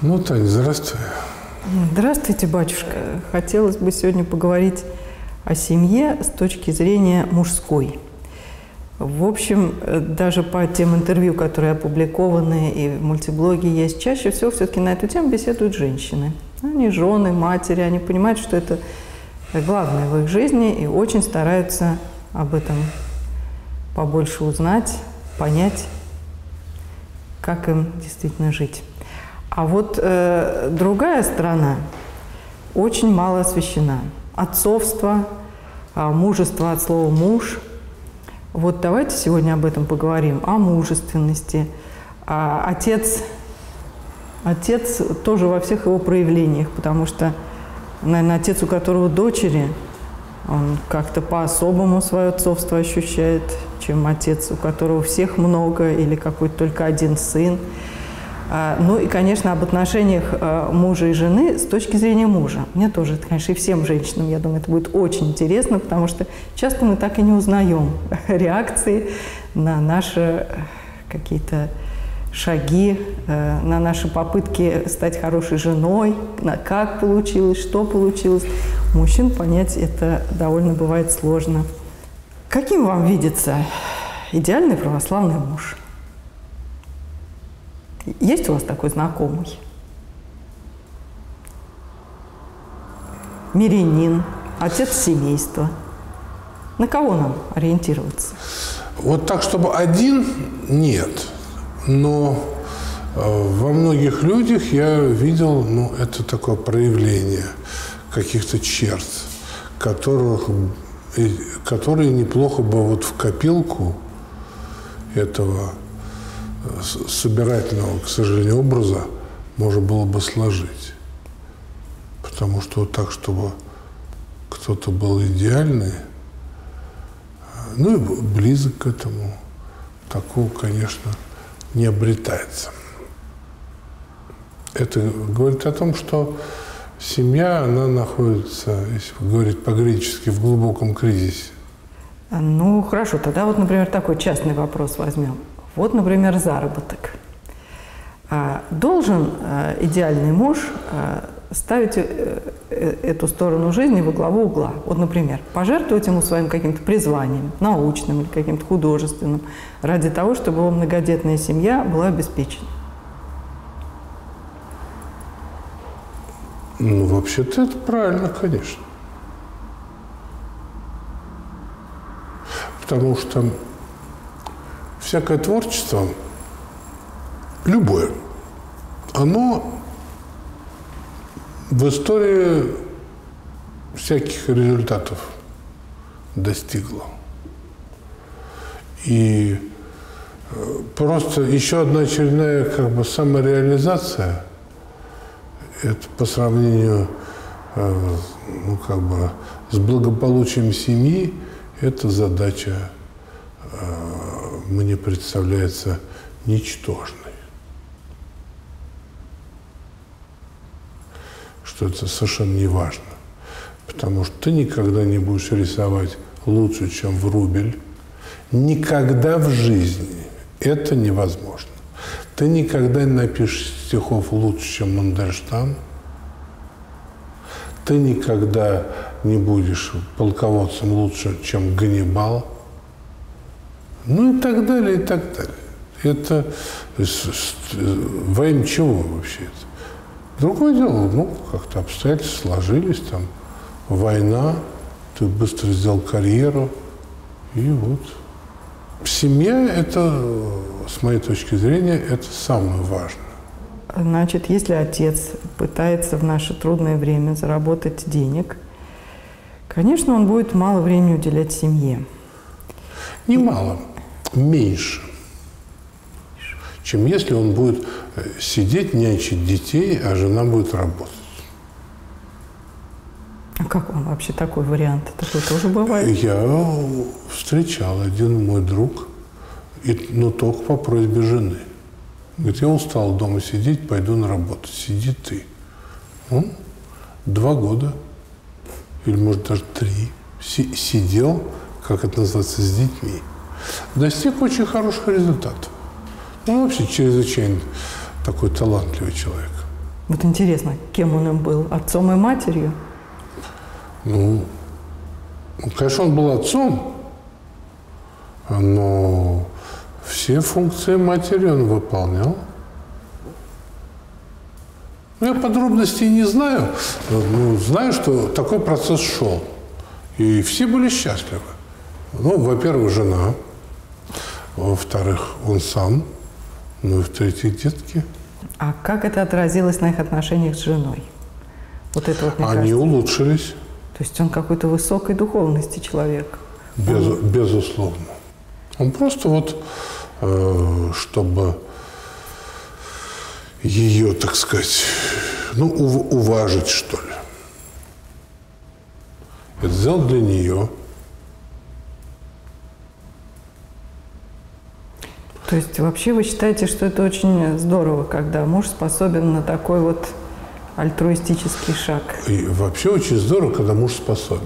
Ну, Таня, здравствуй. Здравствуйте, батюшка. Хотелось бы сегодня поговорить о семье с точки зрения мужской. В общем, даже по тем интервью, которые опубликованы и в мультиблоге есть, чаще всего все-таки на эту тему беседуют женщины. Они жены, матери, они понимают, что это главное в их жизни и очень стараются об этом побольше узнать, понять, как им действительно жить. А вот другая сторона очень мало освещена. Отцовство, мужество от слова «муж». Вот давайте сегодня об этом поговорим, о мужественности. Отец тоже во всех его проявлениях, потому что, наверное, отец, у которого дочери, он как-то по-особому свое отцовство ощущает, чем отец, у которого всех много или какой-то только один сын. Ну и, конечно, об отношениях мужа и жены с точки зрения мужа. Мне тоже, конечно, и всем женщинам, я думаю, это будет очень интересно, потому что часто мы так и не узнаем реакции на наши какие-то шаги, на наши попытки стать хорошей женой, на как получилось, что получилось. У мужчин понять это довольно бывает сложно. Каким вам видится идеальный православный муж? Есть у вас такой знакомый? Мирянин, отец семейства. На кого нам ориентироваться? Вот так, чтобы один, нет. Но во многих людях я видел, это такое проявление каких-то черт, которые неплохо бы вот в копилку этого собирательного, к сожалению, образа можно было бы сложить. Потому что вот так, чтобы кто-то был идеальный, и близок к этому, такого, конечно, не обретается. Это говорит о том, что семья, она находится, если говорить по-гречески, в глубоком кризисе. Ну, хорошо, тогда вот, например, такой частный вопрос возьмем. Вот, например, заработок. Должен идеальный муж ставить эту сторону жизни во главу угла? Вот, например, пожертвовать ему своим каким-то призванием, научным или каким-то художественным, ради того, чтобы его многодетная семья была обеспечена? Вообще-то это правильно, конечно. Потому что всякое творчество, любое, оно в истории всяких результатов достигло. И просто еще одна очередная самореализация, это по сравнению с благополучием семьи, это задача мне представляется ничтожной. Что это совершенно не важно. Потому что ты никогда не будешь рисовать лучше, чем Врубель. Никогда в жизни это невозможно. Ты никогда не напишешь стихов лучше, чем Мандельштам. Ты никогда не будешь полководцем лучше, чем Ганнибал. И так далее, и так далее. Это во имя чего вообще это? Другое дело, как-то обстоятельства сложились, там, война, ты быстро сделал карьеру, и вот. Семья – это, с моей точки зрения, это самое важное. Значит, если отец пытается в наше трудное время заработать денег, конечно, он будет мало времени уделять семье. Немало, меньше, чем если он будет сидеть, нянчить детей, а жена будет работать. А как вам вообще такой вариант? Такой тоже бывает? Я встречал, один мой друг, но только по просьбе жены. Говорит, я устал дома сидеть, пойду на работу. Сиди ты. Он 2 года, или может даже 3, сидел, как это называется, с детьми. Достиг очень хороших результатов. Он вообще чрезвычайно такой талантливый человек. Вот интересно, кем он им был? Отцом и матерью? Ну, конечно, он был отцом, но все функции матери он выполнял. Я подробностей не знаю, но знаю, что такой процесс шел. И все были счастливы. Ну, во-первых, жена, во-вторых, он сам, ну и в-третьих, детки. А как это отразилось на их отношениях с женой? Вот это вот, мне Они кажется. улучшились. То есть он какой-то высокой духовности человек. Безусловно. Он просто вот, чтобы ее, так сказать, ну, уважить, что ли. Это сделал для нее. То есть вообще вы считаете, что это очень здорово, когда муж способен на такой вот альтруистический шаг? И вообще очень здорово, когда муж способен.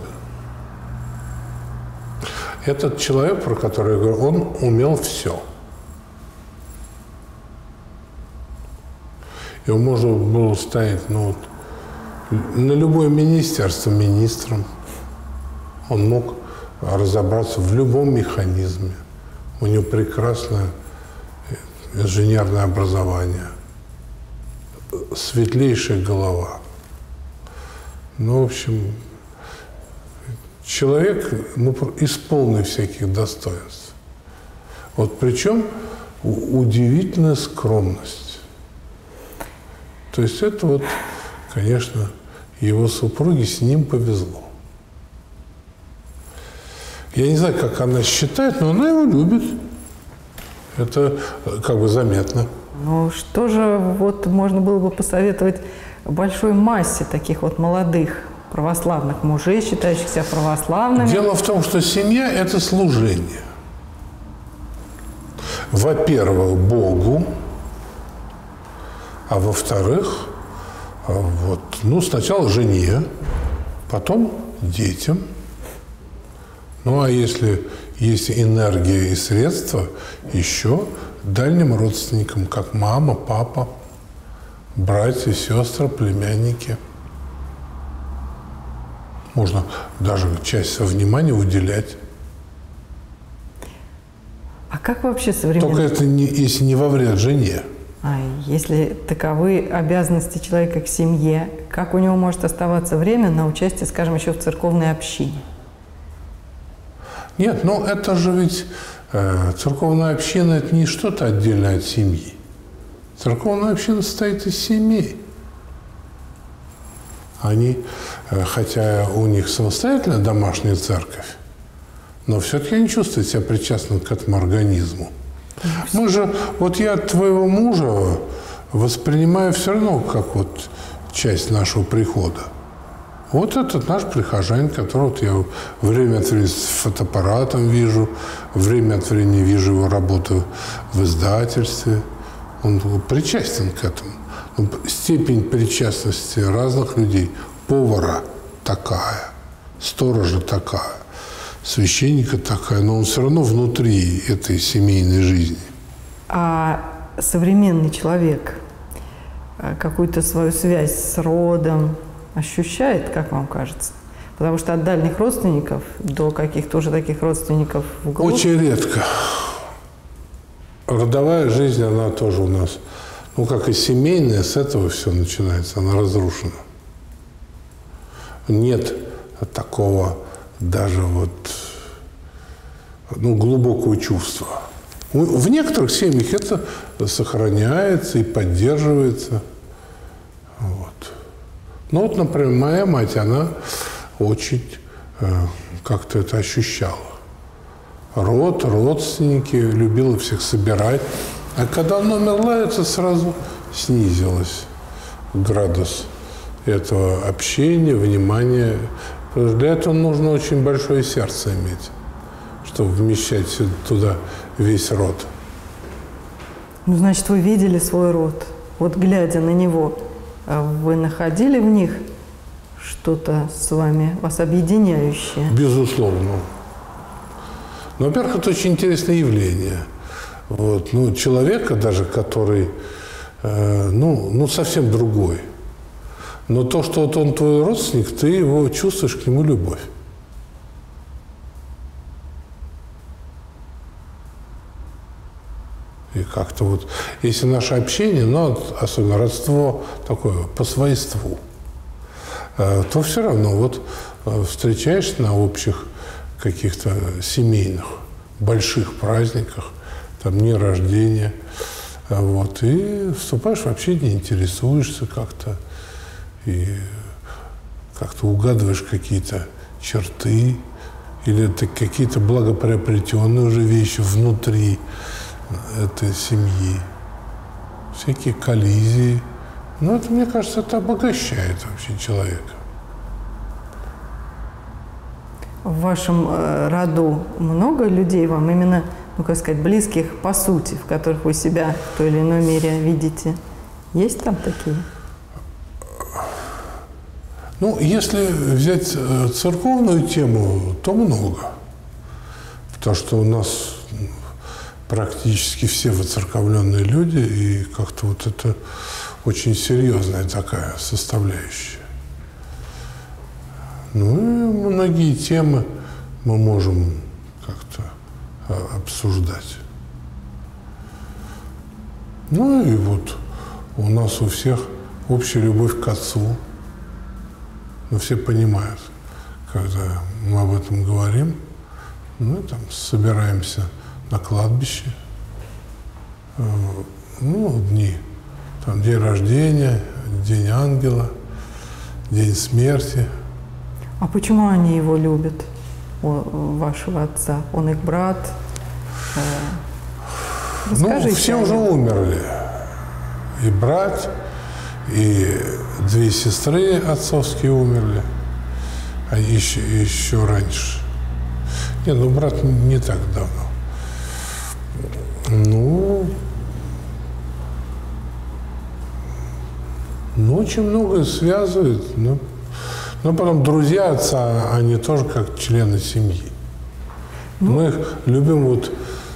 Этот человек, про который я говорю, он умел все. Его можно было ставить, ну, на любое министерство министром. Он мог разобраться в любом механизме. У него прекрасное инженерное образование, светлейшая голова. Ну, в общем, человек, ну, исполненный всяких достоинств. Вот причем удивительная скромность. То есть это вот, конечно, его супруге с ним повезло. Я не знаю, как она считает, но она его любит. Это как бы заметно. Ну, что же вот можно было бы посоветовать большой массе таких вот молодых православных мужей, считающих себя православными? Дело в том, что семья – это служение. Во-первых, Богу, а во-вторых, вот, ну, сначала жене, потом детям. Ну, а если есть энергия и средства, еще дальним родственникам, как мама, папа, братья, сестры, племянники. Можно даже часть внимания уделять. А как вообще современные... Только это если не во вред жене. А если таковы обязанности человека к семье, как у него может оставаться время на участие, скажем, еще в церковной общине? Нет, ну это же ведь церковная община – это не что-то отдельное от семьи. Церковная община состоит из семей. Они, хотя у них самостоятельная домашняя церковь, но все-таки они чувствуют себя причастными к этому организму. Мы же, вот я твоего мужа воспринимаю все равно как вот часть нашего прихода. Вот этот наш прихожанин, которого вот я время от времени с фотоаппаратом вижу, время от времени вижу его работу в издательстве. Он причастен к этому. Но степень причастности разных людей, повара такая, сторожа такая, священника такая, но он все равно внутри этой семейной жизни. А современный человек какую-то свою связь с родом ощущает, как вам кажется? Потому что от дальних родственников до каких-то уже таких родственников вглубь... Очень редко. Родовая жизнь, она тоже у нас, ну, как и семейная, с этого все начинается, она разрушена. Нет такого даже вот, ну, глубокого чувства. В некоторых семьях это сохраняется и поддерживается. Вот. Ну вот, например, моя мать, она очень как-то это ощущала. Родственники, любила всех собирать. А когда она умерла, это сразу снизилось градус этого общения, внимания. Для этого нужно очень большое сердце иметь, чтобы вмещать туда весь род. Ну, значит, вы видели свой род. Вот глядя на него, вы находили в них что-то с вами, вас объединяющее? Безусловно. Но, во-первых, это очень интересное явление. Вот. Ну, человека даже, который, ну, совсем другой. Но то, что вот он твой родственник, ты его чувствуешь к нему любовь. И как-то вот, если наше общение, ну, особенно родство такое, по свойству, то все равно вот встречаешься на общих каких-то семейных, больших праздниках, там, дни рождения, вот, и вступаешь в общение, интересуешься как-то, и как-то угадываешь какие-то черты, или это какие-то благоприобретенные уже вещи внутри этой семьи, всякие коллизии. Ну, это, мне кажется, это обогащает вообще человека. В вашем роду много людей вам именно, ну, как сказать, близких по сути, в которых вы себя в той или иной мере видите? Есть там такие? Ну, если взять церковную тему, то много. Потому что у нас практически все воцерковленные люди, и как-то вот это очень серьезная такая составляющая. Ну и многие темы мы можем как-то обсуждать. Ну и вот у нас у всех общая любовь к Отцу. Но все понимают, когда мы об этом говорим, мы там собираемся на кладбище, ну, дни, там день рождения, день ангела, день смерти. А почему они его любят, вашего отца? Он их брат? Ну, все уже умерли. И брат, и две сестры отцовские умерли, а еще раньше. Не, ну брат не так давно. Ну, очень многое связывает. Но потом друзья отца, они тоже как члены семьи. Мы их любим. Вот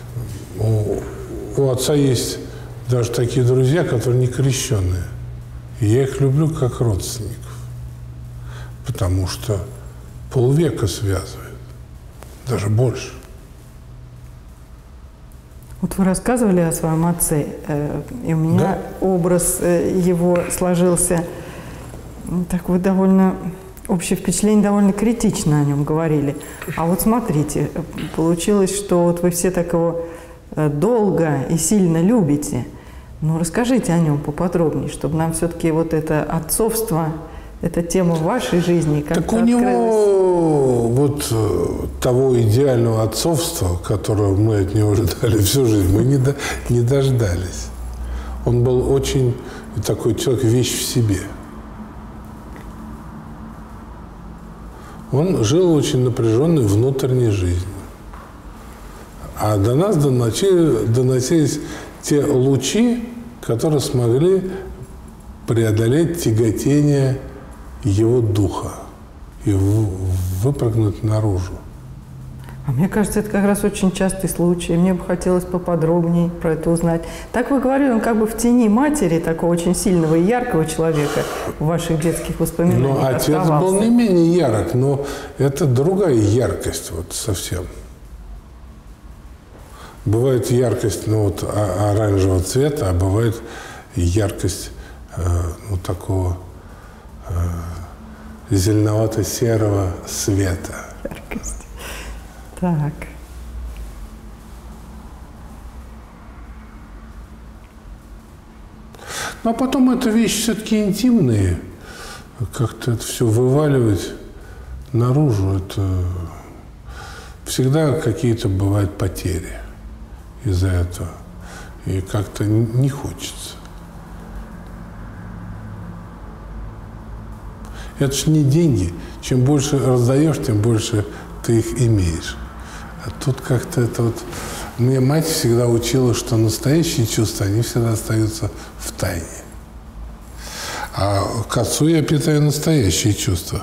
у отца есть даже такие друзья, которые не крещенные. И я их люблю как родственников. Потому что полвека связывает. Даже больше. Вот вы рассказывали о своем отце, и у меня образ его сложился, такое довольно, общее впечатление, довольно критично о нем говорили. А вот смотрите, получилось, что вот вы все так его долго и сильно любите. Ну, расскажите о нем поподробнее, чтобы нам все-таки вот это отцовство, эта тема в вашей жизни как-то Так у него вот того идеального отцовства, которого мы от него ждали всю жизнь, мы не дождались. Он был очень такой человек, вещь в себе. Он жил очень напряженной внутренней жизнью. А до нас доносились те лучи, которые смогли преодолеть тяготение его духа и выпрыгнуть наружу. А мне кажется, это как раз очень частый случай. Мне бы хотелось поподробнее про это узнать. Так вы говорили, он как бы в тени матери, такого очень сильного и яркого человека в ваших детских воспоминаниях. Но отец был не менее ярок, но это другая яркость вот совсем. Бывает яркость вот, оранжевого цвета, а бывает яркость вот такого зеленовато-серого света. Яркость. Так. Ну, а потом это вещи все-таки интимные. Как-то это все вываливать наружу, это всегда какие-то бывают потери из-за этого. И как-то не хочется. Это же не деньги. Чем больше раздаешь, тем больше ты их имеешь. А тут как-то это вот... Мне мать всегда учила, что настоящие чувства, они всегда остаются в тайне. А к отцу я питаю настоящие чувства.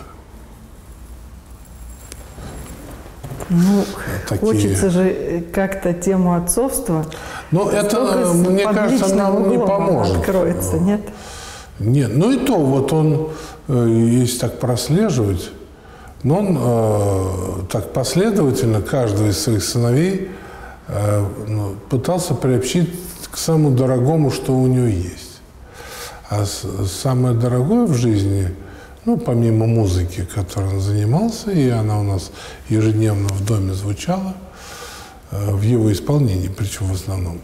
Ну, хочется же как-то тему отцовства. Но это, мне кажется, нам не поможет. Откроется, нет? Нет, ну и то, вот он, если так прослеживать, но он так последовательно каждого из своих сыновей пытался приобщить к самому дорогому, что у него есть. А самое дорогое в жизни, ну, помимо музыки, которой он занимался, и она у нас ежедневно в доме звучала, в его исполнении, причем в основном,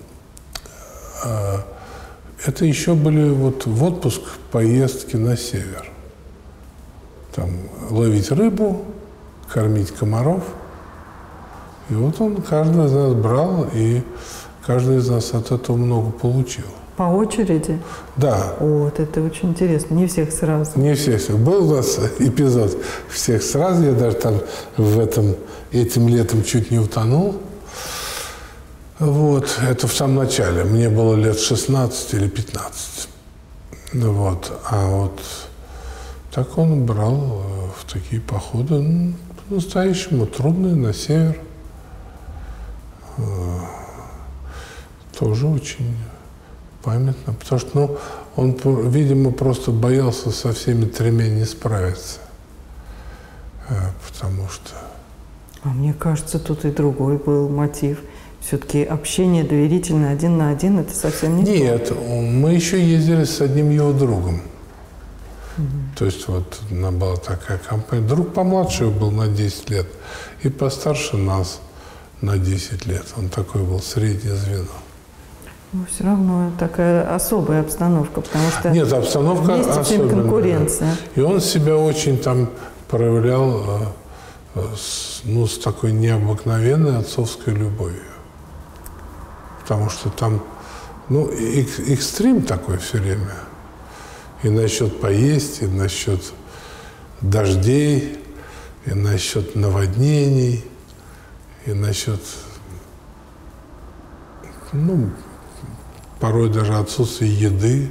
это еще были вот в отпуск поездки на север. Там ловить рыбу, кормить комаров. И вот он каждый из нас брал, и каждый из нас от этого много получил. По очереди? Да. Вот, это очень интересно. Не всех сразу. Не всех. Был у нас эпизод всех сразу. Я даже там этим летом чуть не утонул. Вот. Это в самом начале. Мне было лет 16 или 15. Вот. А вот так он брал в такие походы, по-настоящему трудные, на север. Тоже очень памятно, потому что, он, видимо, просто боялся со всеми тремя не справиться, потому что... А мне кажется, тут и другой был мотив. Все-таки общение доверительное один на один – это совсем не то. Нет, мы еще ездили с одним его другом. То есть вот она была такая компания. Друг помладше был на 10 лет и постарше нас на 10 лет. Он такой был среднее звено. Но все равно такая особая обстановка, потому что нет, обстановка вместе особенная. Конкуренция. И он себя очень там проявлял с такой необыкновенной отцовской любовью. Потому что там, экстрим такой все время. И насчет поесть, и насчет дождей, и насчет наводнений, и насчет, порой даже отсутствия еды.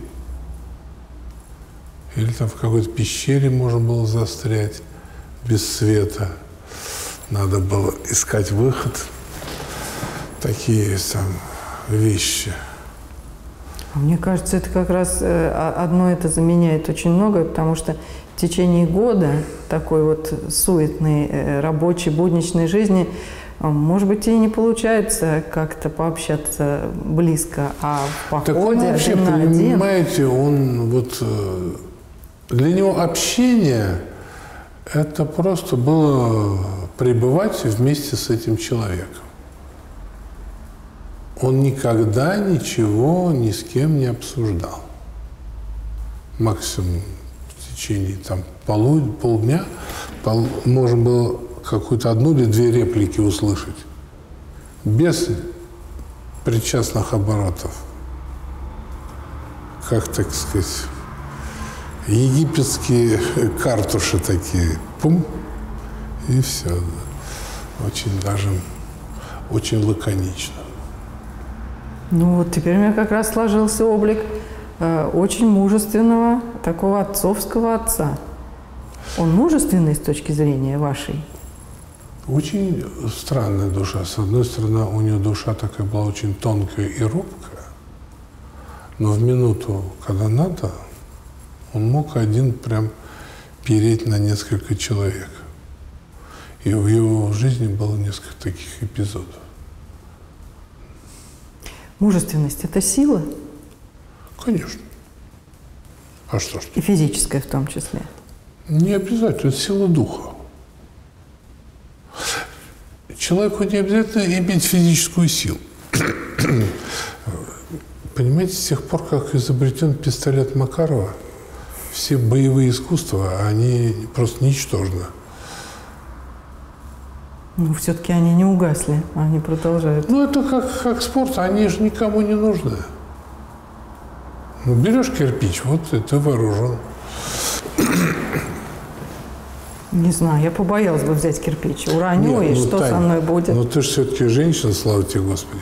Или там в какой-то пещере можно было застрять без света. Надо было искать выход. Такие там вещи. Мне кажется, это как раз одно это заменяет очень многое, потому что в течение года такой вот суетной рабочей, будничной жизни, может быть, и не получается как-то пообщаться близко, а в походе так он вообще, один на один. Понимаете, он вот для него общение это просто было пребывать вместе с этим человеком. Он никогда ничего ни с кем не обсуждал. Максимум в течение полдня можно было какую-то одну или две реплики услышать. Без причастных оборотов. Как, так сказать, египетские картуши такие. Пум, и все. Очень даже, очень лаконично. Вот теперь у меня как раз сложился облик очень мужественного, такого отцовского отца. Он мужественный с точки зрения вашей? Очень странная душа. С одной стороны, у него душа такая была очень тонкая и робкая, но в минуту, когда надо, он мог один прям переть на несколько человек. И в его жизни было несколько таких эпизодов. Мужественность – это сила? Конечно. А что ж? И физическая в том числе? Не обязательно. Это сила духа. Человеку не обязательно иметь физическую силу. Понимаете, с тех пор, как изобретен пистолет Макарова, все боевые искусства, они просто ничтожны. Ну, все-таки они не угасли, они продолжают. Ну, это как спорт, они же никому не нужны. Ну, берешь кирпич, вот и ты вооружен. Не знаю, я побоялась бы взять кирпич. Уроню, и что Тань, со мной будет? Но ты же все-таки женщина, слава тебе, Господи.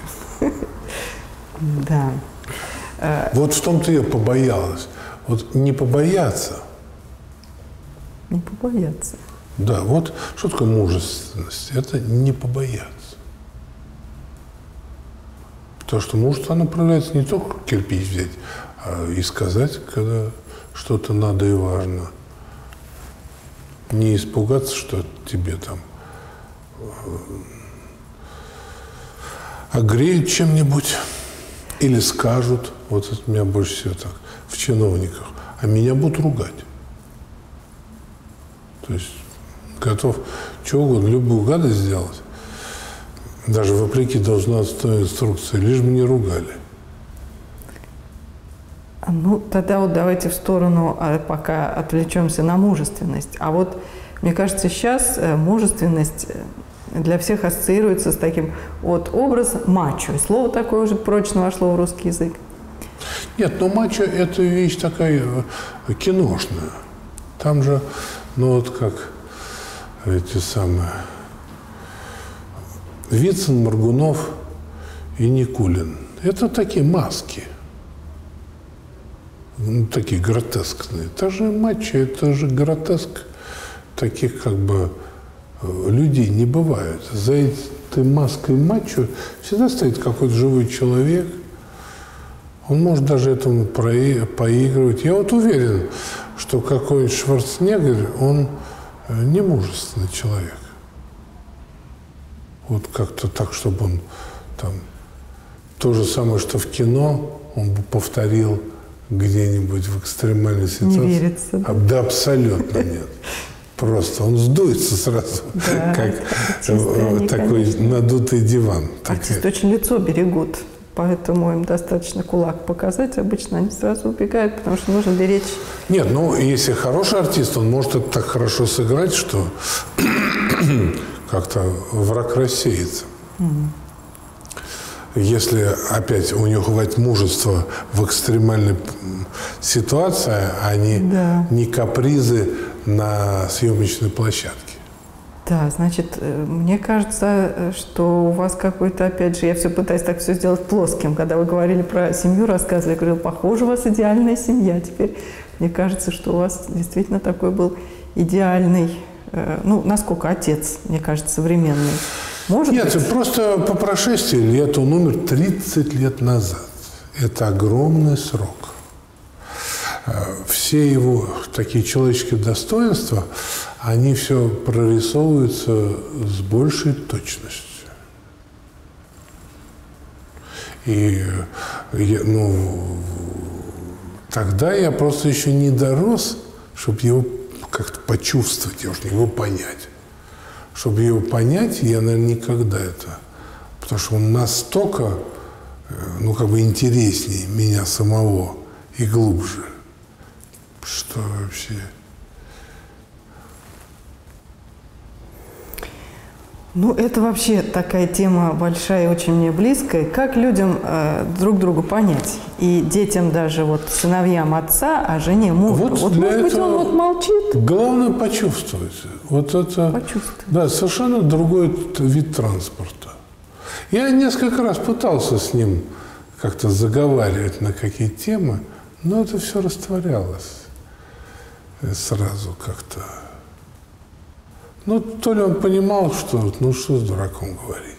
Да. Вот в том-то я побоялась. Вот не побояться. Не побояться. Да, вот что такое мужественность? Это не побояться. Потому что мужество, оно проявляется не только кирпич взять, а и сказать, когда что-то надо и важно. Не испугаться, что тебе там огреют чем-нибудь или скажут, вот это меня больше всего так, в чиновниках, а меня будут ругать. То есть готов чего угодно, любую гадость сделать, даже вопреки должностной инструкции, лишь бы не ругали. Ну, тогда вот давайте в сторону, пока отвлечемся на мужественность. А вот, мне кажется, сейчас мужественность для всех ассоциируется с таким вот образ мачо. Слово такое уже прочно вошло в русский язык. Нет, но мачо – это вещь такая киношная. Там же, ну вот как эти самые Вицин, Моргунов и Никулин. Это такие маски. Ну, такие гротескные. Это же мачо, это же гротеск. Таких как бы людей не бывает. За этой маской мачо всегда стоит какой-то живой человек. Он может даже этому поигрывать. Я вот уверен, что какой-нибудь Шварценеггер, он не мужественный человек. Вот как-то так, чтобы он там то же самое, что в кино, он бы повторил где-нибудь в экстремальной ситуации. Не верится. Да, абсолютно нет. Просто он сдуется сразу, да, как такой надутый диван. Артисты очень лицо берегут, поэтому им достаточно кулак показать. Обычно они сразу убегают, потому что нужно беречь. Нет, ну, если хороший артист, он может это так хорошо сыграть, что как-то враг рассеется. Если опять у него хватит мужества в экстремальной ситуации, а не капризы на съемочной площадке. Да, значит, мне кажется, что у вас какой-то, опять же, я все пытаюсь так все сделать плоским. Когда вы говорили про семью, рассказывали, я говорила, похоже, у вас идеальная семья. Теперь мне кажется, что у вас действительно такой был идеальный, ну, насколько отец, мне кажется, современный. Может Нет, быть? просто по прошествии лет он умер 30 лет назад. Это огромный срок. Все его такие человеческие достоинства, они все прорисовываются с большей точностью. И тогда я просто еще не дорос, чтобы его как-то почувствовать, я уж не его понять. Чтобы его понять, я, наверное, никогда это. Потому что он настолько, ну, как бы интереснее меня самого и глубже, что вообще... Ну, это вообще такая тема большая и очень мне близкая. Как людям друг другу понять? И детям даже, вот, сыновьям отца, а жене мужа. Вот может быть, он вот молчит? Главное почувствовать. Вот это... Почувствовать. Да, совершенно другой вид транспорта. Я несколько раз пытался с ним как-то заговаривать на какие темы, но это все растворялось сразу как-то. Ну, то ли он понимал, что, ну, что с дураком говорить.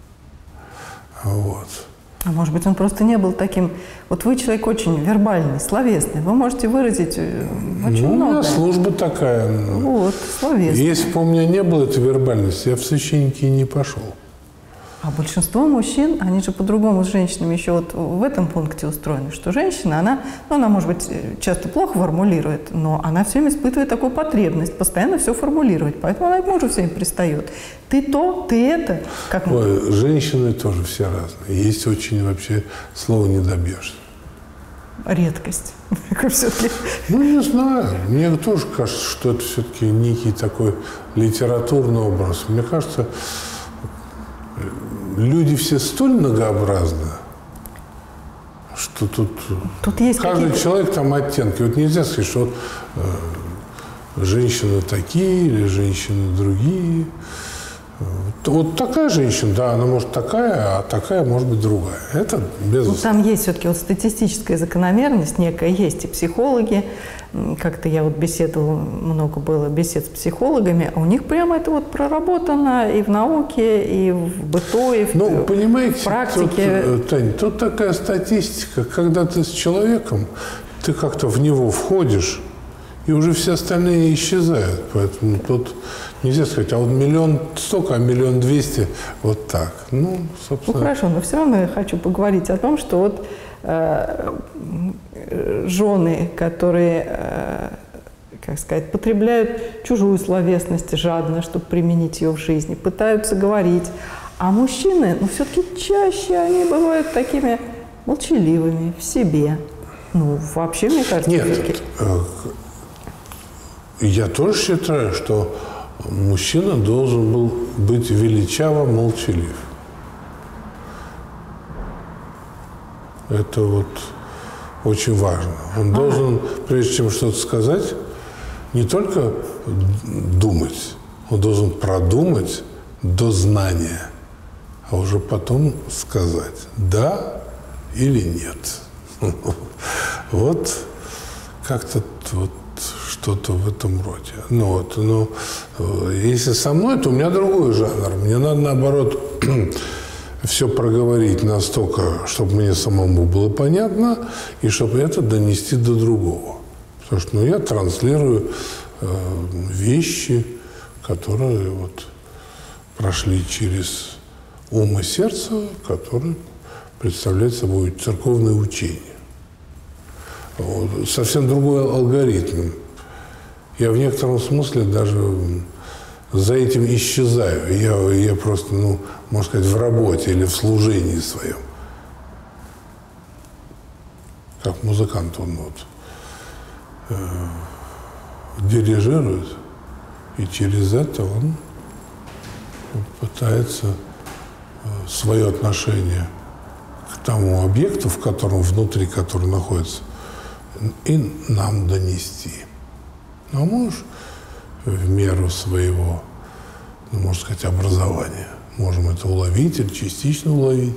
Вот. А может быть, он просто не был таким... Вот вы человек очень вербальный, словесный. Вы можете выразить очень много. У меня служба такая. Вот, словесная. Если бы у меня не было этой вербальности, я в священники и не пошел. А большинство мужчин, они же по-другому с женщинами еще вот в этом пункте устроены, что женщина, она, может быть, часто плохо формулирует, но она все время испытывает такую потребность постоянно все формулировать, поэтому она к мужу все время пристает. Ты то, ты это. Как... Ой, женщины тоже все разные. Есть очень вообще слова не добьешься. Редкость. Ну, не знаю. Мне тоже кажется, что это все-таки некий такой литературный образ. Мне кажется, люди все столь многообразны, что тут есть каждый человек там оттенки. Вот нельзя сказать, что женщины такие или женщины другие. Вот такая женщина, да, она может такая, а такая может быть другая. Это безусловно. Там есть все-таки вот статистическая закономерность некая, есть и психологи. Как-то я вот беседовала, много было бесед с психологами, а у них прямо это вот проработано и в науке, и в быту, и понимаете, в практике. Тань, тут такая статистика, когда ты с человеком, ты как-то в него входишь, и уже все остальные исчезают. Поэтому тут нельзя сказать, а вот 1 миллион столько, а 1 200 000 вот так. Ну, собственно. Ну, хорошо, но все равно я хочу поговорить о том, что вот жены, которые, как сказать, потребляют чужую словесность жадно, чтобы применить ее в жизни, пытаются говорить, а мужчины, ну, все-таки чаще они бывают такими молчаливыми в себе. Ну, вообще, мне кажется, нет, я тоже считаю, что мужчина должен был быть величаво молчалив. Это вот очень важно. Он должен, прежде чем что-то сказать, не только думать, он должен продумать до знания, а уже потом сказать «да» или «нет». Вот как-то вот что-то в этом роде. Ну, вот, но если со мной, то у меня другой жанр. Мне надо, наоборот, все проговорить настолько, чтобы мне самому было понятно, и чтобы это донести до другого. Потому что я транслирую вещи, которые вот прошли через ум и сердце, которые представляют собой церковное учение. Вот. Совсем другой алгоритм. Я в некотором смысле даже за этим исчезаю. Я просто, ну, можно сказать, в работе или в служении своем. Как музыкант, он вот дирижирует, и через это он пытается свое отношение к тому объекту, в котором, внутри которого находится, и нам донести. Ну, а можешь в меру своего, ну, можно сказать, образования. Можем это уловить или частично уловить.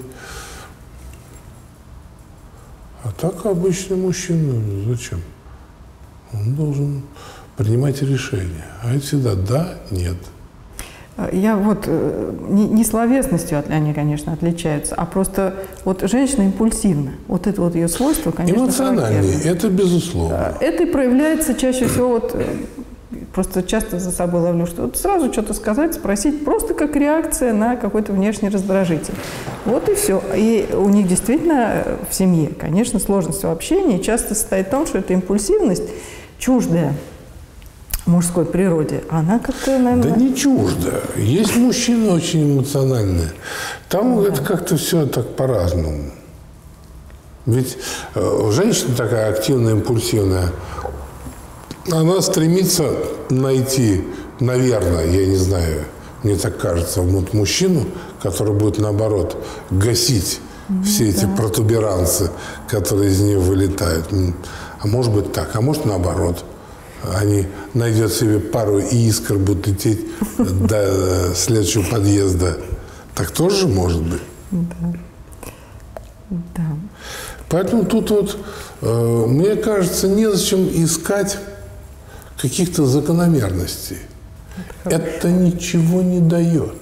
А так обычный мужчина, зачем? Он должен принимать решения. А это всегда да, нет. Я вот, не словесностью они, конечно, отличаются, а просто вот женщина импульсивна. Вот это вот ее свойство, конечно, эмоциональнее, это безусловно. Это и проявляется чаще всего, вот, просто часто за собой ловлю, что вот сразу что-то сказать, спросить, просто как реакция на какой-то внешний раздражитель. Вот и все. И у них действительно в семье, конечно, сложность в общении часто состоит в том, что эта импульсивность чуждая мужской природе, она как-то, наверное... Да не чуждо. Есть мужчины очень эмоциональные. Там это как-то все так по-разному. Ведь женщина такая активная, импульсивная, она стремится найти, наверное, я не знаю, мне так кажется, вот мужчину, который будет, наоборот, гасить все эти протуберанцы, которые из нее вылетают. А может быть так, а может наоборот. Они найдут себе пару искр, будут лететь до следующего подъезда. Так тоже может быть. Да. Да. Поэтому тут вот, мне кажется, незачем искать каких-то закономерностей. Это ничего не дает.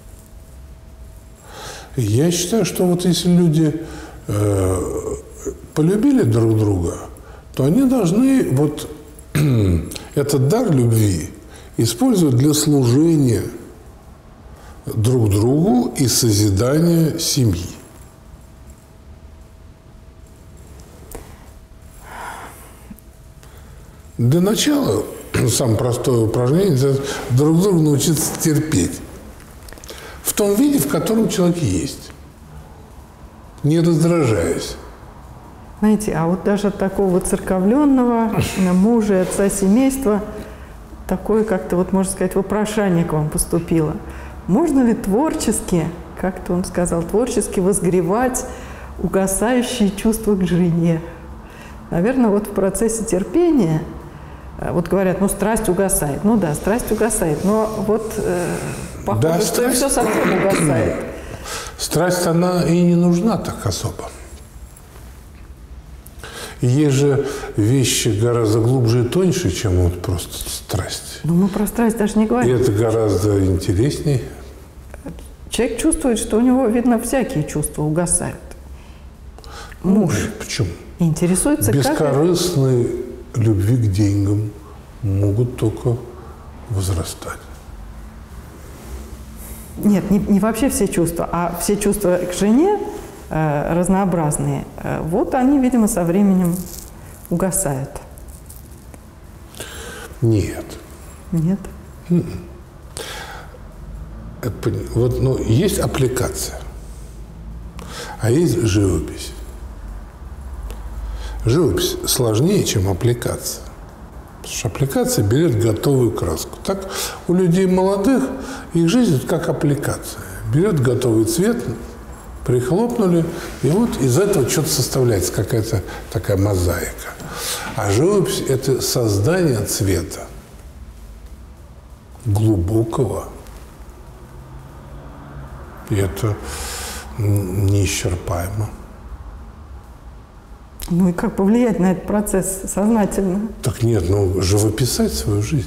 Я считаю, что вот если люди полюбили друг друга, то они должны вот этот дар любви использовать для служения друг другу и созидания семьи. Для начала, самое простое упражнение, это друг другу научиться терпеть. В том виде, в котором человек есть. Не раздражаясь. Знаете, а вот даже от такого церковленного мужа и отца семейства такое как-то, вот можно сказать, вопрошание к вам поступило. Можно ли творчески, как-то он сказал, творчески возгревать угасающие чувства к жене? Наверное, вот в процессе терпения, вот говорят, ну, страсть угасает. Ну да, страсть угасает, но вот похоже, да, что все совсем угасает. Страсть, она и не нужна так особо. Есть же вещи гораздо глубже и тоньше, чем вот просто страсть. Ну, мы про страсть даже не говорим. И это гораздо интересней. Человек чувствует, что у него, видно, всякие чувства угасают. муж Почему? интересуется, Бескорыстной любви к деньгам могут только возрастать. Нет, не вообще все чувства, а все чувства к жене разнообразные. Вот они, видимо, со временем угасают. Нет. Нет? Вот, ну, есть аппликация, а есть живопись. Живопись сложнее, чем аппликация. Потому что аппликация берет готовую краску. Так у людей молодых их жизнь как аппликация. Берет готовый цвет, прихлопнули, и вот из этого что-то составляется, какая-то такая мозаика. А живопись – это создание цвета глубокого. И это неисчерпаемо. Ну и как повлиять на этот процесс сознательно? Так нет, ну живописать свою жизнь.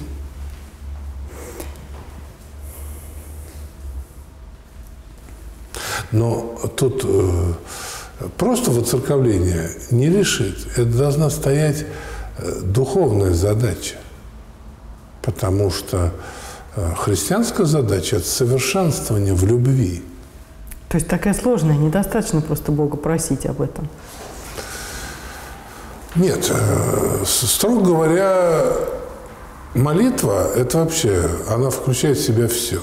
Но тут просто воцерковление не решит. Это должна стоять духовная задача. Потому что христианская задача – это совершенствование в любви. То есть такая сложная, недостаточно просто Бога просить об этом? Нет, строго говоря, молитва – это вообще, она включает в себя все.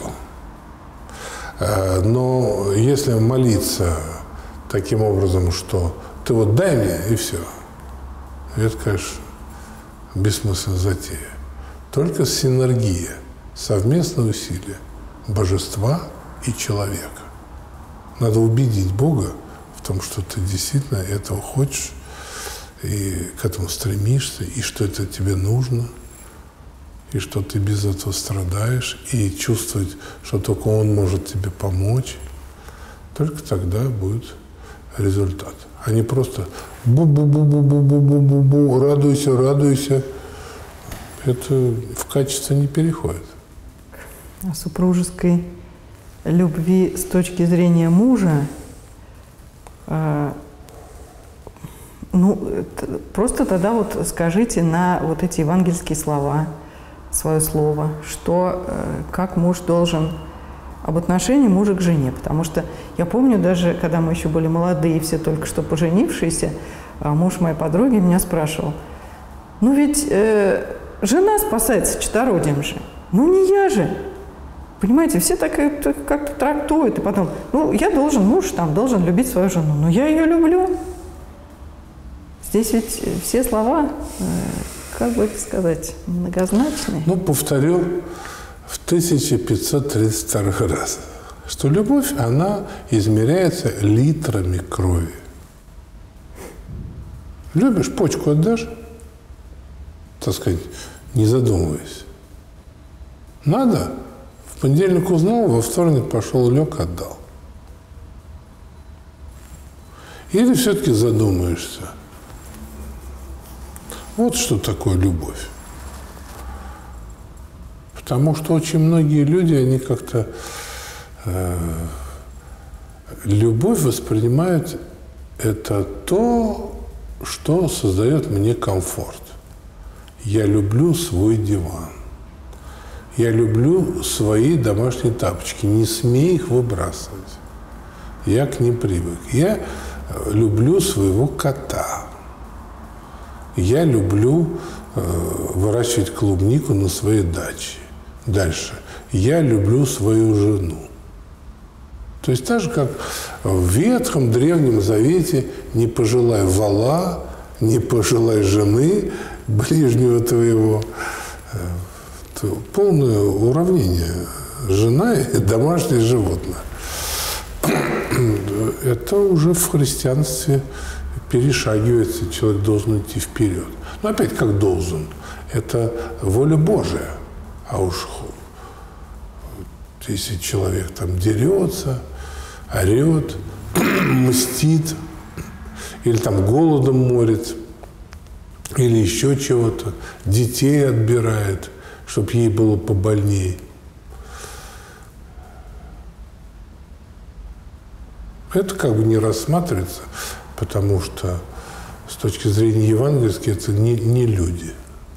Но если молиться таким образом, что ты вот дай мне, и все, это, конечно, бессмысленная затея. Только синергия, совместное усилие божества и человека. Надо убедить Бога в том, что ты действительно этого хочешь, и к этому стремишься, и что это тебе нужно, и что ты без этого страдаешь, и чувствовать, что только Он может тебе помочь. Только тогда будет результат. А не просто бу-бу-бу-бу-бу-бу-бу-бу, радуйся, радуйся. Это в качество не переходит. О супружеской любви с точки зрения мужа, ну, просто тогда вот скажите на вот эти евангельские слова, свое слово, что, как муж должен, об отношении мужа к жене. Потому что я помню даже, когда мы еще были молодые, все только что поженившиеся, муж моей подруги меня спрашивал, ну ведь жена спасается четородием же, ну не я же. Понимаете, все так как-то трактуют, и потом, ну я должен, муж там должен любить свою жену, но я ее люблю. Здесь ведь все слова, как бы это сказать, многозначные. Ну, повторю в 1532 раз, что любовь, она измеряется литрами крови. Любишь, почку отдашь, так сказать, не задумываясь. Надо? В понедельник узнал, во вторник пошел, лег, отдал. Или все-таки задумаешься. Вот что такое любовь. Потому что очень многие люди, они как-то любовь воспринимают это то, что создает мне комфорт. Я люблю свой диван. Я люблю свои домашние тапочки. Не смей их выбрасывать. Я к ним привык. Я люблю своего кота. Я люблю выращивать клубнику на своей даче. Дальше. Я люблю свою жену. То есть так же, как в Ветхом Древнем Завете не пожелай вола, не пожелай жены ближнего твоего. Полное уравнение. Жена и домашнее животное. Это уже в христианстве перешагивается, человек должен идти вперед. Но опять как должен? Это воля Божия. А уж если человек там дерется, орет, мстит, или там голодом морит, или еще чего-то, детей отбирает, чтобы ей было побольнее. Это как бы не рассматривается потому что с точки зрения евангельской это не люди.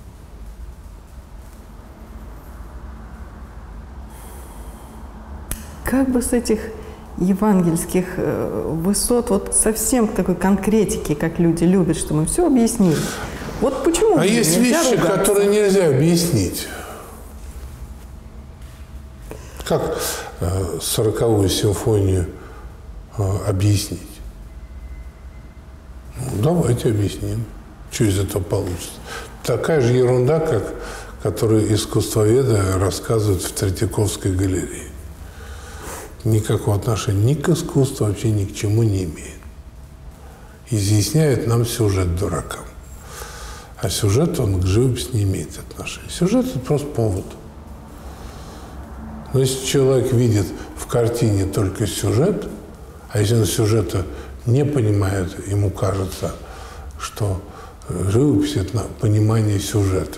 Как бы с этих евангельских высот, вот совсем к такой конкретике, как люди любят, что мы все объяснили. Вот почему? А есть вещи, которые нельзя объяснить. Как 40-ю симфонию объяснить? Ну, давайте объясним, что из этого получится. Такая же ерунда, которую искусствоведы рассказывают в Третьяковской галерее. Никакого отношения ни к искусству, вообще ни к чему не имеет. Изъясняет нам сюжет дуракам. А сюжет, он к живописи не имеет отношения. Сюжет – это просто повод. Но если человек видит в картине только сюжет, а если он сюжета не понимает, ему кажется, что живопись – это понимание сюжетов.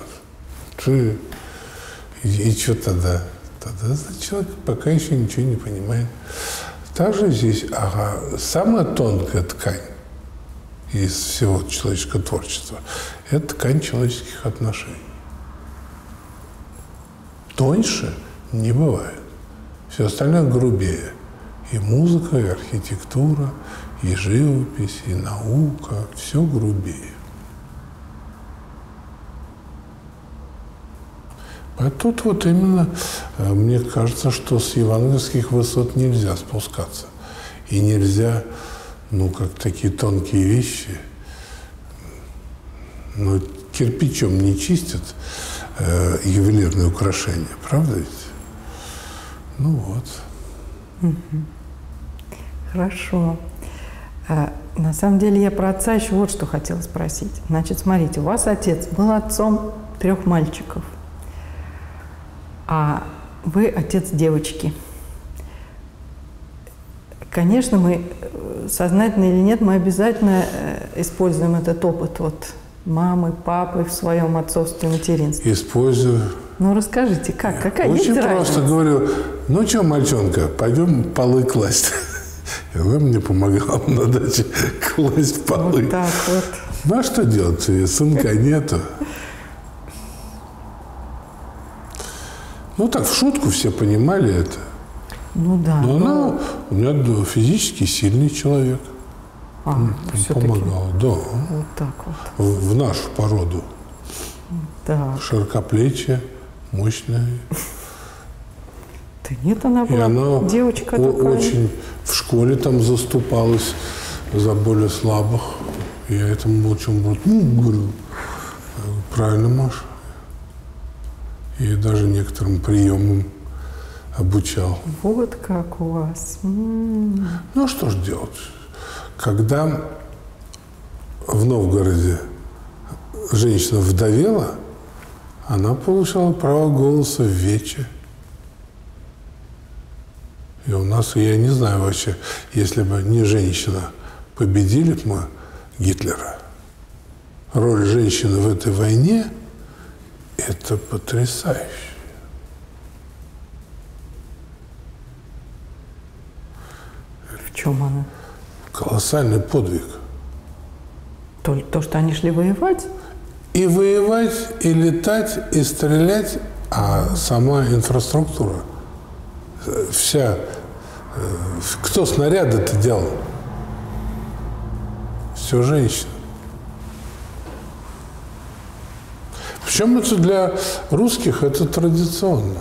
И что тогда? Тогда человек пока еще ничего не понимает. Также здесь самая тонкая ткань из всего человеческого творчества – это ткань человеческих отношений. Тоньше не бывает. Все остальное грубее. И музыка, и архитектура, и живопись, и наука – все грубее. А тут вот именно, мне кажется, что с евангельских высот нельзя спускаться. И нельзя, как такие тонкие вещи, кирпичом не чистят ювелирные украшения, правда ведь? Вот. Хорошо. На самом деле я про отца еще вот что хотела спросить. Значит, смотрите, у вас отец был отцом 3 мальчиков. А вы отец девочки. Конечно, мы, сознательно или нет, мы обязательно используем этот опыт вот мамы, папы в своем отцовстве, материнстве. Использую. Ну, расскажите, какая есть разница? Очень просто говорю, что, мальчонка, пойдем полы класть. И она мне помогала на даче класть полы. Вот так вот. Ну, а что делать? Сынка нету. Так, в шутку все понимали это. Ну да. Но она у меня физически сильный человек. Помогала, да. Вот так вот. В нашу породу. Так. Широкоплечья, мощная. Да нет, она была девочка такая. Очень в школе там заступалась за более слабых. Я этому очень говорю, правильно, Маша. И даже некоторым приемам обучал. Вот как у вас. Ну, что ж делать? Когда в Новгороде женщина вдовела, она получала право голоса в Вече. И у нас, я не знаю вообще, если бы не женщина, победили бы мы Гитлера. Роль женщины в этой войне – это потрясающе. В чем она? Колоссальный подвиг. То, что они шли воевать? И воевать, и летать, и стрелять, а сама инфраструктура, вся, кто снаряды-то делал? Все женщины. Причем это для русских это традиционно.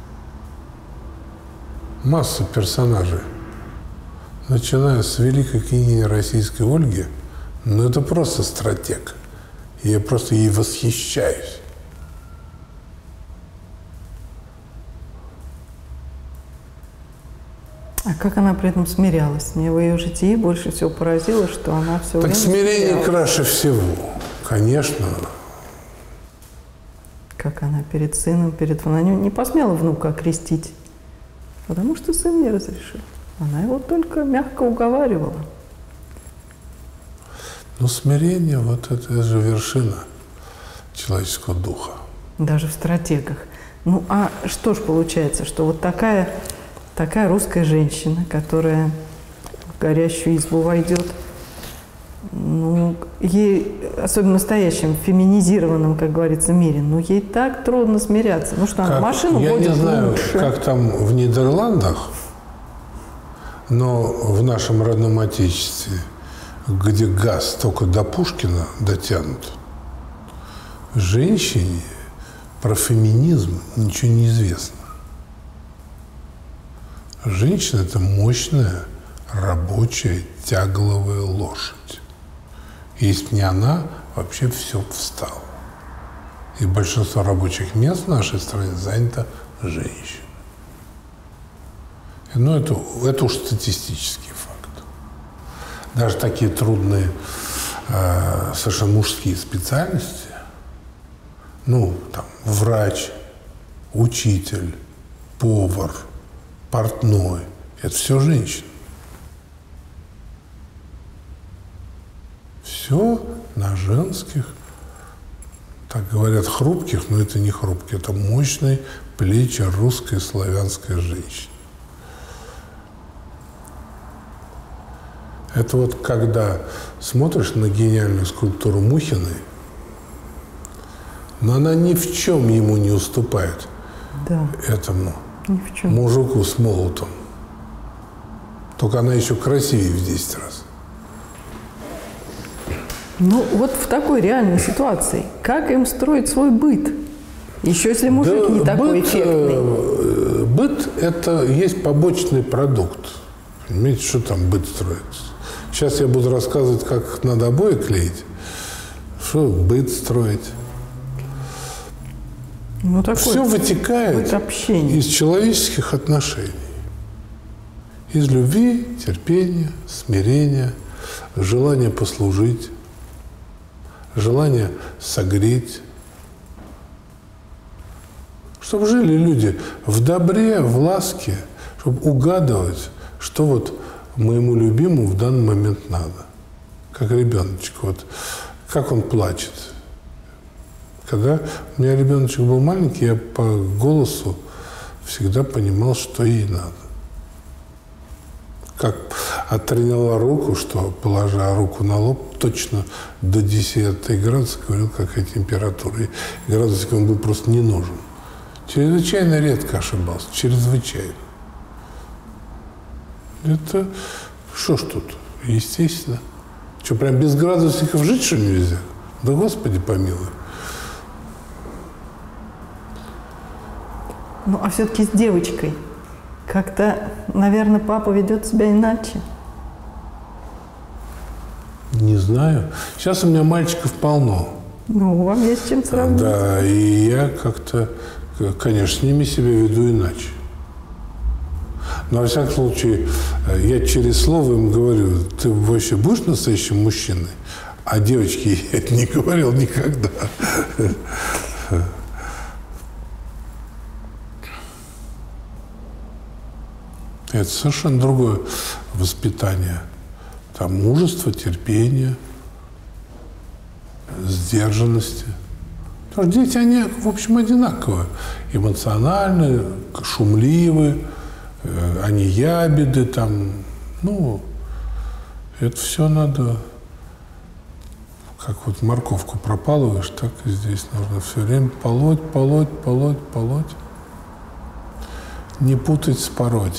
Масса персонажей. Начиная с великой княгини российской Ольги, это просто стратег. Я просто ей восхищаюсь. А как она при этом смирялась? Мне в ее житии больше всего поразило, что она все время Так смирение краше всего, конечно. Как она перед сыном, она не посмела внука окрестить, потому что сын не разрешил. Она его только мягко уговаривала. Но смирение, вот это же вершина человеческого духа. Даже в стратегах. Ну, а что ж получается, что вот такая русская женщина, которая в горящую избу войдет, Ну, ей, особенно в настоящем, феминизированном, как говорится, мире, ну, ей так трудно смиряться. Ну что, она машину водит лучше. Я не знаю, как там в Нидерландах, но в нашем родном Отечестве, где газ только до Пушкина дотянут, женщине про феминизм ничего не известно. Женщина – это мощная, рабочая, тягловая лошадь. Если бы не она, вообще все встало. И большинство рабочих мест в нашей стране занято женщинами. Ну, это уж статистический факт. Даже такие трудные совершенно мужские специальности, ну, там, врач, учитель, повар, портной – это все женщины. Все на женских, так говорят, хрупких, но это не хрупкие, это мощные плечи русской славянской женщины. Это вот когда смотришь на гениальную скульптуру Мухиной, но она ни в чем ему не уступает, да, этому мужику с молотом. Только она еще красивее в 10 раз. Ну, вот в такой реальной ситуации, как им строить свой быт? Еще если мужик не такой эффектный. Быт – это есть побочный продукт. Понимаете, что там быт строится? Сейчас я буду рассказывать, как надо обои клеить, что быт строить. Ну, все вытекает из человеческих отношений. Из любви, терпения, смирения, желания послужить, желание согреть. Чтобы жили люди в добре, в ласке, чтобы угадывать, что вот моему любимому в данный момент надо. Как ребеночек. Вот, как он плачет. Когда у меня ребеночек был маленький, я по голосу всегда понимал, что ей надо. Как оттренировала руку, что, положа руку на лоб, точно до 10 градуса говорил, какая температура. И градусник он был просто не нужен. Чрезвычайно редко ошибался. Чрезвычайно. Это что ж тут? Естественно. Что, прям без градусников жить, что нельзя? Да Господи помилуй. Ну, а все-таки с девочкой. Как-то, наверное, папа ведет себя иначе. Не знаю. Сейчас у меня мальчиков полно. Ну, вам есть чем сравнить. Да, и я как-то, конечно, с ними себя веду иначе. Но, во всяком случае, я через слово им говорю, ты вообще будешь настоящим мужчиной? А девочке я это не говорил никогда. Это совершенно другое воспитание. Там мужество, терпение, сдержанности. Потому что дети, они, в общем, одинаковые. Эмоциональные, шумливые, они ябеды там. Ну, это все надо, как вот морковку пропалываешь, так и здесь нужно все время полоть, полоть, полоть, полоть. Не путать, спороть.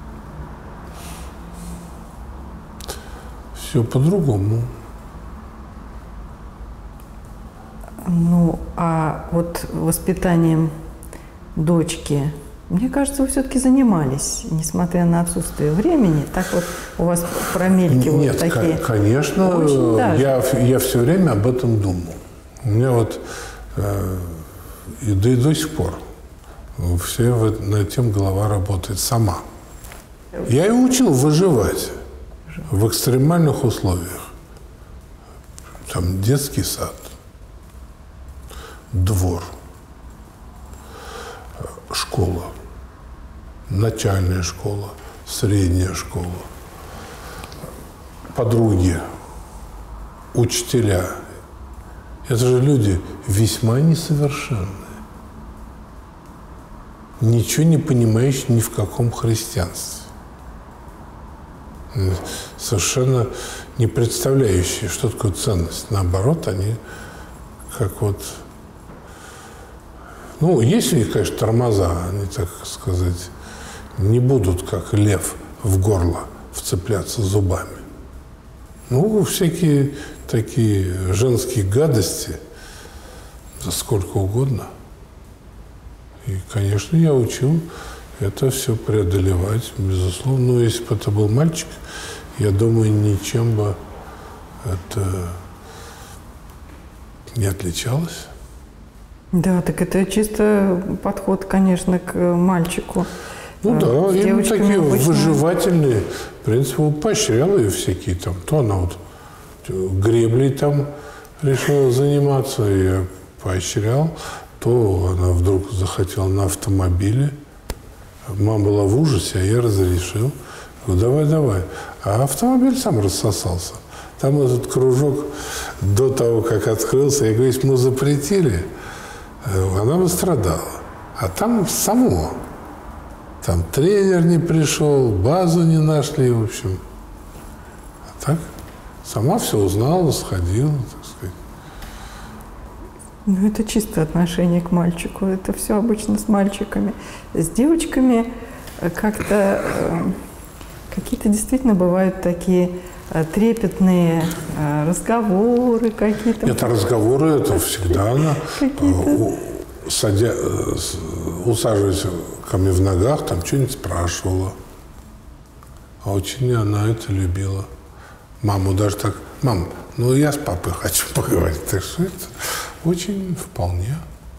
Все по-другому. Ну, а вот воспитанием дочки, мне кажется, вы все-таки занимались, несмотря на отсутствие времени. Так вот у вас промелькивают такие... Нет, конечно, я все время об этом думал. У меня вот, да и до сих пор, все над тем голова работает сама. Я ее учил выживать в экстремальных условиях. Там детский сад, двор, школа, начальная школа, средняя школа, подруги, учителя. Это же люди весьма несовершенные, ничего не понимающие ни в каком христианстве. совершенно не представляющие, что такое ценность. Наоборот, они как вот... Ну, есть у них, конечно, тормоза, они, так сказать, не будут, как лев, в горло вцепляться зубами. Ну, всякие такие женские гадости, за сколько угодно. И, конечно, я учил это все преодолевать, безусловно. Но если бы это был мальчик, я думаю, ничем бы это не отличалось. Да, так это чисто подход, конечно, к мальчику. Ну да, именно такие обычно... выживательные принципы. Поощрял ее всякие там. То она вот греблей там решила заниматься, я поощрял. То она вдруг захотела на автомобиле. Мама была в ужасе, а я разрешил. Говорю, давай. А автомобиль сам рассосался. Там этот кружок до того, как открылся, я говорю, если мы запретили, она бы страдала. А там само. Там тренер не пришел, базу не нашли, в общем. А так сама все узнала, сходила, так сказать. Ну, это чисто отношение к мальчику. Это все обычно с мальчиками. С девочками как-то какие-то действительно бывают такие трепетные разговоры какие-то. Это разговоры, это всегда она, усаживаясь ко мне в ногах, там что-нибудь спрашивала. А очень она это любила. Маму даже так, мам, ну я с папой хочу поговорить. Так что это очень вполне.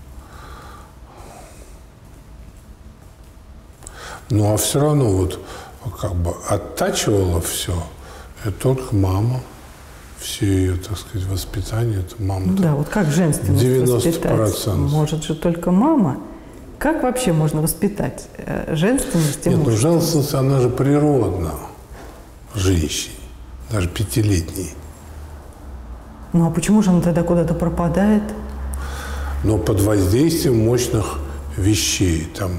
Ну а все равно вот как бы оттачивала все, это только мама. Все ее, так сказать, воспитание, это мама. Ну, да, вот как женственность 90%. Воспитать? Может же только мама. Как вообще можно воспитать женственность? Нет, ну женственность, она же природна женщине, даже 5-летней. Ну а почему же она тогда куда-то пропадает? Но под воздействием мощных вещей, там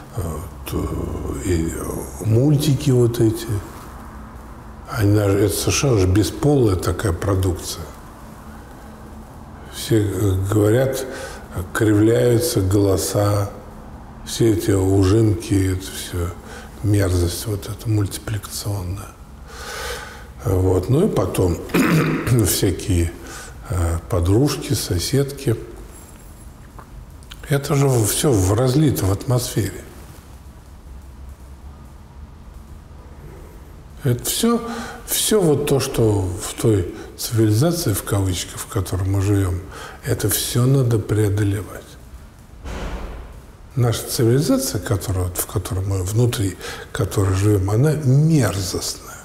и мультики вот эти. Это совершенно же бесполая такая продукция. Все говорят, кривляются голоса, все эти ужимки, это все мерзость, вот это мультипликационная. Вот. Ну и потом всякие подружки, соседки. Это же все разлито в атмосфере. Это все вот то, что в той цивилизации, в кавычках, в которой мы живем, это все надо преодолевать. Наша цивилизация, в которой мы внутри, которой живем, она мерзостная.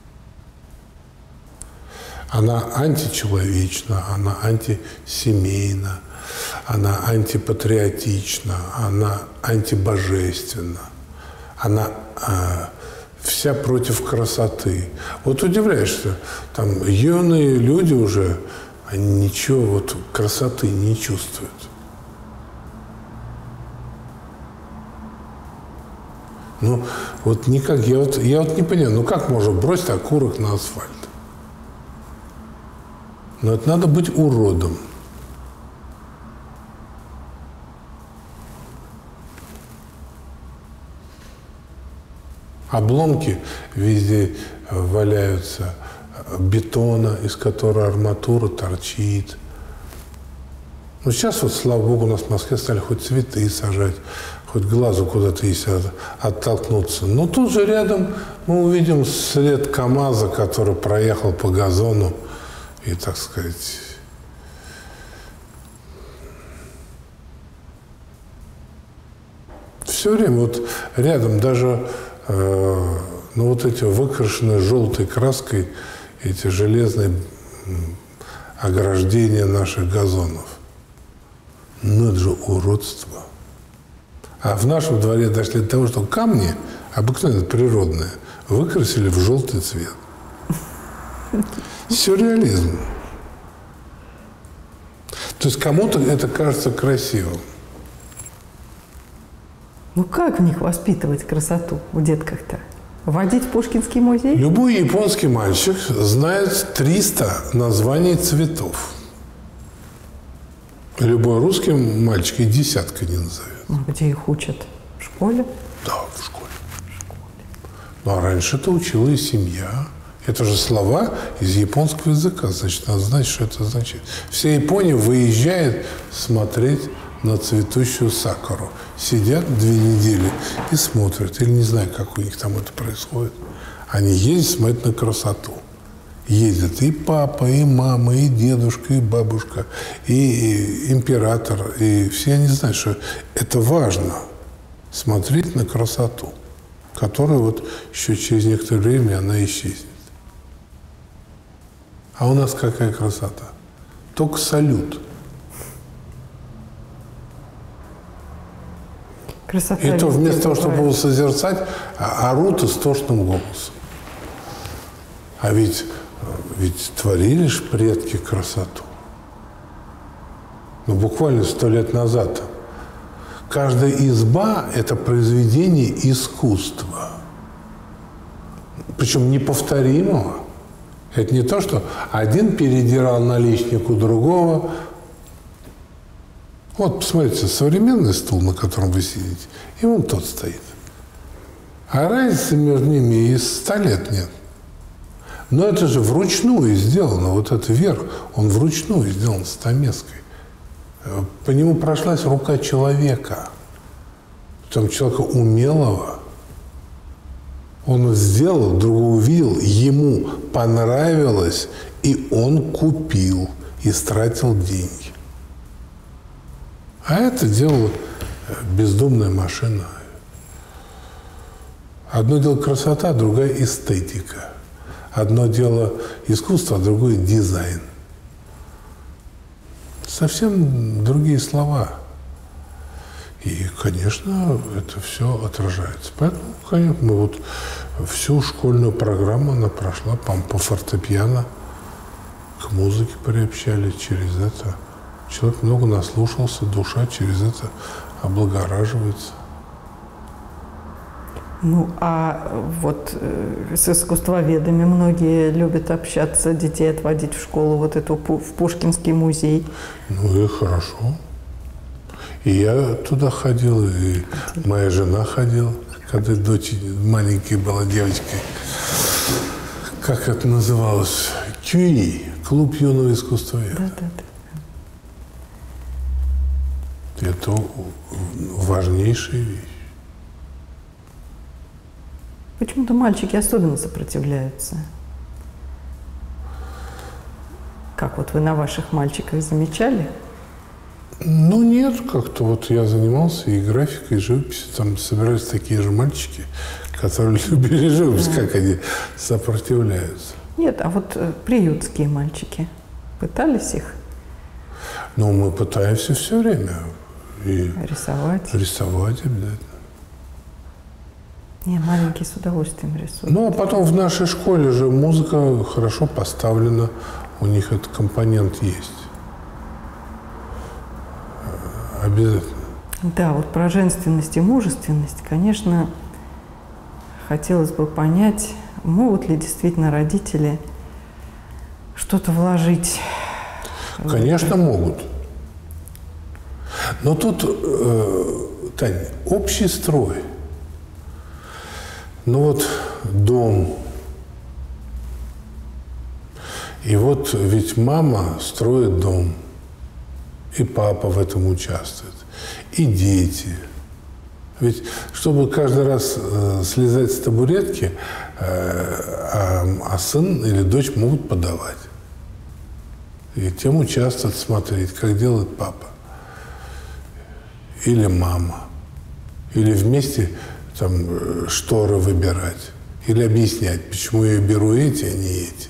Она античеловечна, она антисемейна, она антипатриотична, она антибожественна, она вся против красоты. Вот удивляешься, там юные люди уже, они ничего вот красоты не чувствуют. Ну, вот никак, я вот не понимаю, ну как можно бросить окурок на асфальт? Но это надо быть уродом. Обломки везде валяются, бетона, из которого арматура торчит. Ну, сейчас вот, слава богу, у нас в Москве стали хоть цветы сажать, хоть глазу куда-то если оттолкнуться. Но тут же рядом мы увидим след КамАЗа, который проехал по газону и, так сказать, все время вот рядом даже ну, вот эти выкрашенные желтой краской, эти железные ограждения наших газонов. Ну, это же уродство. А в нашем дворе дошли до того, что камни, обыкновенно природные, выкрасили в желтый цвет. Сюрреализм. То есть кому-то это кажется красивым. Ну как в них воспитывать красоту в детках-то? Водить в Пушкинский музей? Любой японский мальчик знает 300 названий цветов. Любой русский мальчик и десятка не назовет. Ну, где их учат? В школе? Да, в школе. Ну, а раньше это учила и семья. Это же слова из японского языка. Значит, надо знать, что это означает. Вся Япония выезжает смотреть на цветущую сакуру. Сидят 2 недели и смотрят. Или не знаю, как у них там это происходит. Они ездят, смотрят на красоту. Ездят и папа, и мама, и дедушка, и бабушка, и император. И все они знают, что это важно. Смотреть на красоту, которая вот еще через некоторое время она исчезнет. А у нас какая красота? Только салют. Красота. И то вместо того, чтобы его созерцать, орут истошным голосом. А ведь творили ж предки красоту. Ну, буквально 100 лет назад. Каждая изба – это произведение искусства. Причем неповторимого. Это не то, что один передирал наличник у другого. Вот, посмотрите, современный стул, на котором вы сидите, и вон тот стоит. А разницы между ними и 100 лет нет. Но это же вручную сделано. Вот этот верх, он вручную сделан стамеской. По нему прошлась рука человека. Причем человека умелого. Он сделал, другого увидел, ему понравилось, и он купил, и стратил деньги. А это делала бездумная машина. Одно дело красота, другая эстетика. Одно дело искусство, а другое дизайн. Совсем другие слова. И, конечно, это все отражается. Поэтому, конечно, мы вот всю школьную программу, она прошла по фортепиано, к музыке приобщали через это. Человек много наслушался, душа через это облагораживается. Ну, а вот с искусствоведами многие любят общаться, детей отводить в школу, вот эту в Пушкинский музей. Ну и хорошо. И я туда ходил, и моя жена ходила, когда дочь маленькой была девочкой. Как это называлось? КЮИ, клуб юного искусствоведа. Да. Это важнейшая вещь. Почему-то мальчики особенно сопротивляются. Как вот вы на ваших мальчиках замечали? Ну нет, как-то вот я занимался и графикой, и живописью. Там собирались такие же мальчики, которые любили живопись, как они сопротивляются. Нет, а вот приютские мальчики, пытались их? Ну, мы пытаемся все время. И рисовать? Рисовать обязательно. Не, маленькие с удовольствием рисуют. Ну, а потом в нашей школе же музыка хорошо поставлена, у них этот компонент есть. Обязательно. Да, вот про женственность и мужественность, конечно, хотелось бы понять, могут ли действительно родители что-то вложить. Конечно, могут. Но тут, Таня, общий строй. Ну вот дом. И вот ведь мама строит дом. И папа в этом участвует. И дети. Ведь чтобы каждый раз слезать с табуретки, а сын или дочь могут подавать. И тем участвовать, смотреть, как делает папа. Или мама. Или вместе там шторы выбирать. Или объяснять, почему я беру эти, а не эти.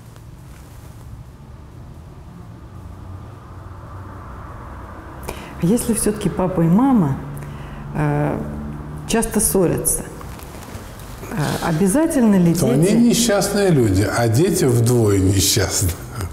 Если все-таки папа и мама часто ссорятся, обязательно ли то дети... они несчастные люди, а дети вдвое несчастны.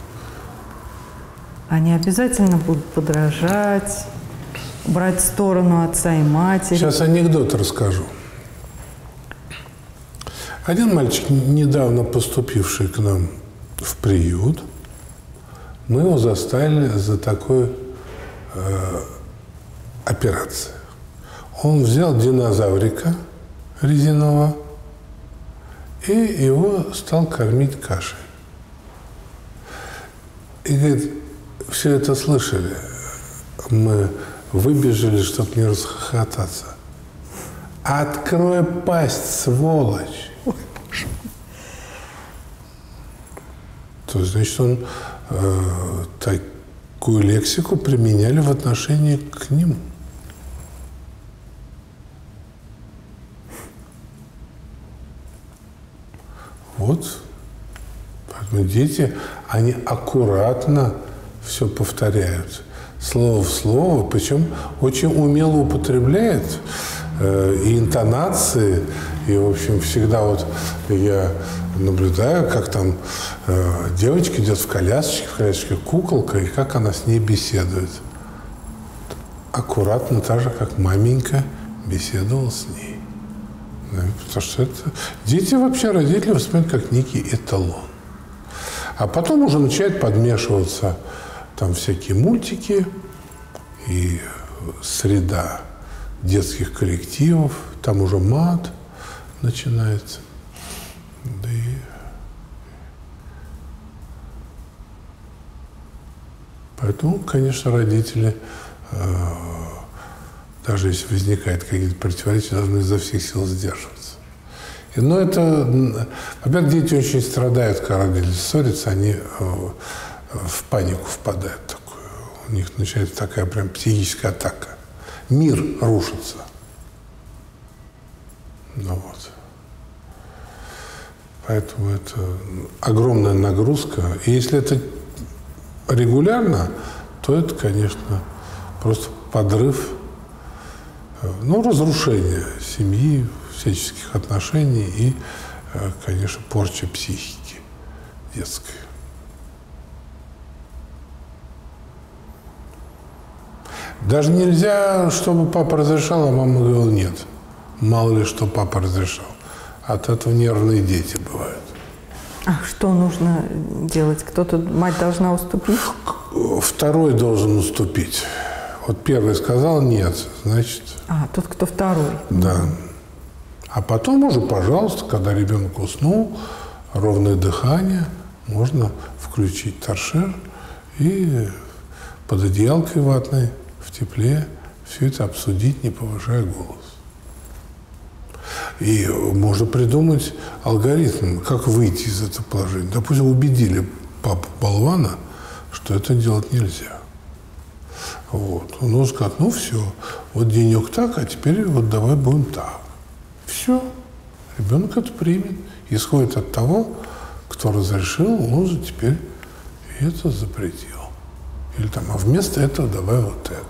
Они обязательно будут подражать, брать сторону отца и матери? Сейчас анекдот расскажу. Один мальчик, недавно поступивший к нам в приют, мы его заставили за такой операцией. Он взял динозаврика резинового и его стал кормить кашей. И, говорит, все это слышали. Мы выбежали, чтобы не расхохотаться. Открой пасть, сволочь! Ой, Боже. То есть, значит, он такую лексику применяли в отношении к нему. Вот. Поэтому дети, они аккуратно все повторяют. Слово в слово, причем очень умело употребляет и интонации, и, в общем, всегда вот я наблюдаю, как там девочка идет в колясочке куколка, и как она с ней беседует. Аккуратно, так же, как маменька беседовала с ней. Да, потому что это... Дети вообще родители воспринимают как некий эталон. А потом уже начинают подмешиваться там всякие мультики и среда детских коллективов, там уже мат начинается. Да и... Поэтому, конечно, родители, даже если возникают какие-то противоречия, должны изо всех сил сдерживаться. Но это, во-первых, дети очень страдают, когда родители ссорятся, они в панику впадают такую. У них начинается такая прям психическая атака. Мир рушится. Ну вот. Поэтому это огромная нагрузка. И если это регулярно, то это, конечно, просто подрыв, ну, разрушение семьи, всяческих отношений и, конечно, порча психики детской. Даже нельзя, чтобы папа разрешал, а мама говорила нет. Мало ли, что папа разрешал. От этого нервные дети бывают. А что нужно делать? Кто-то, мать должна уступить? Второй должен уступить. Вот первый сказал нет, значит... А, тот, кто второй. Да. А потом уже, пожалуйста, когда ребенок уснул, ровное дыхание, можно включить торшер и под одеялкой ватной в тепле все это обсудить, не повышая голос. И можно придумать алгоритм, как выйти из этого положения. Допустим, убедили папу-болвана, что это делать нельзя. Вот. Он скажет, ну все, вот денек так, а теперь вот давай будем так. Все. Ребенок это примет. Исходит от того, кто разрешил, он же теперь это запретил. Или там, а вместо этого давай вот это.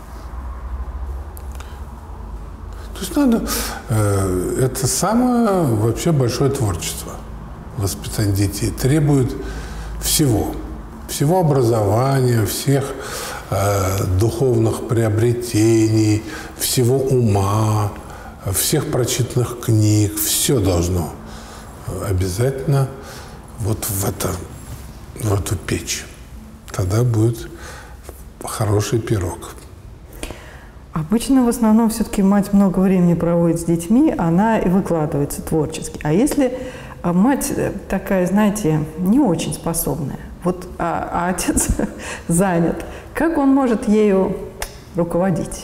То есть надо, это самое вообще большое творчество. Воспитание детей требует всего. Всего образования, всех духовных приобретений, всего ума, всех прочитанных книг. Все должно обязательно вот в эту печь. Тогда будет хороший пирог. Обычно в основном все-таки мать много времени проводит с детьми, она и выкладывается творчески. А если мать такая, знаете, не очень способная, вот, а отец занят, как он может ею руководить?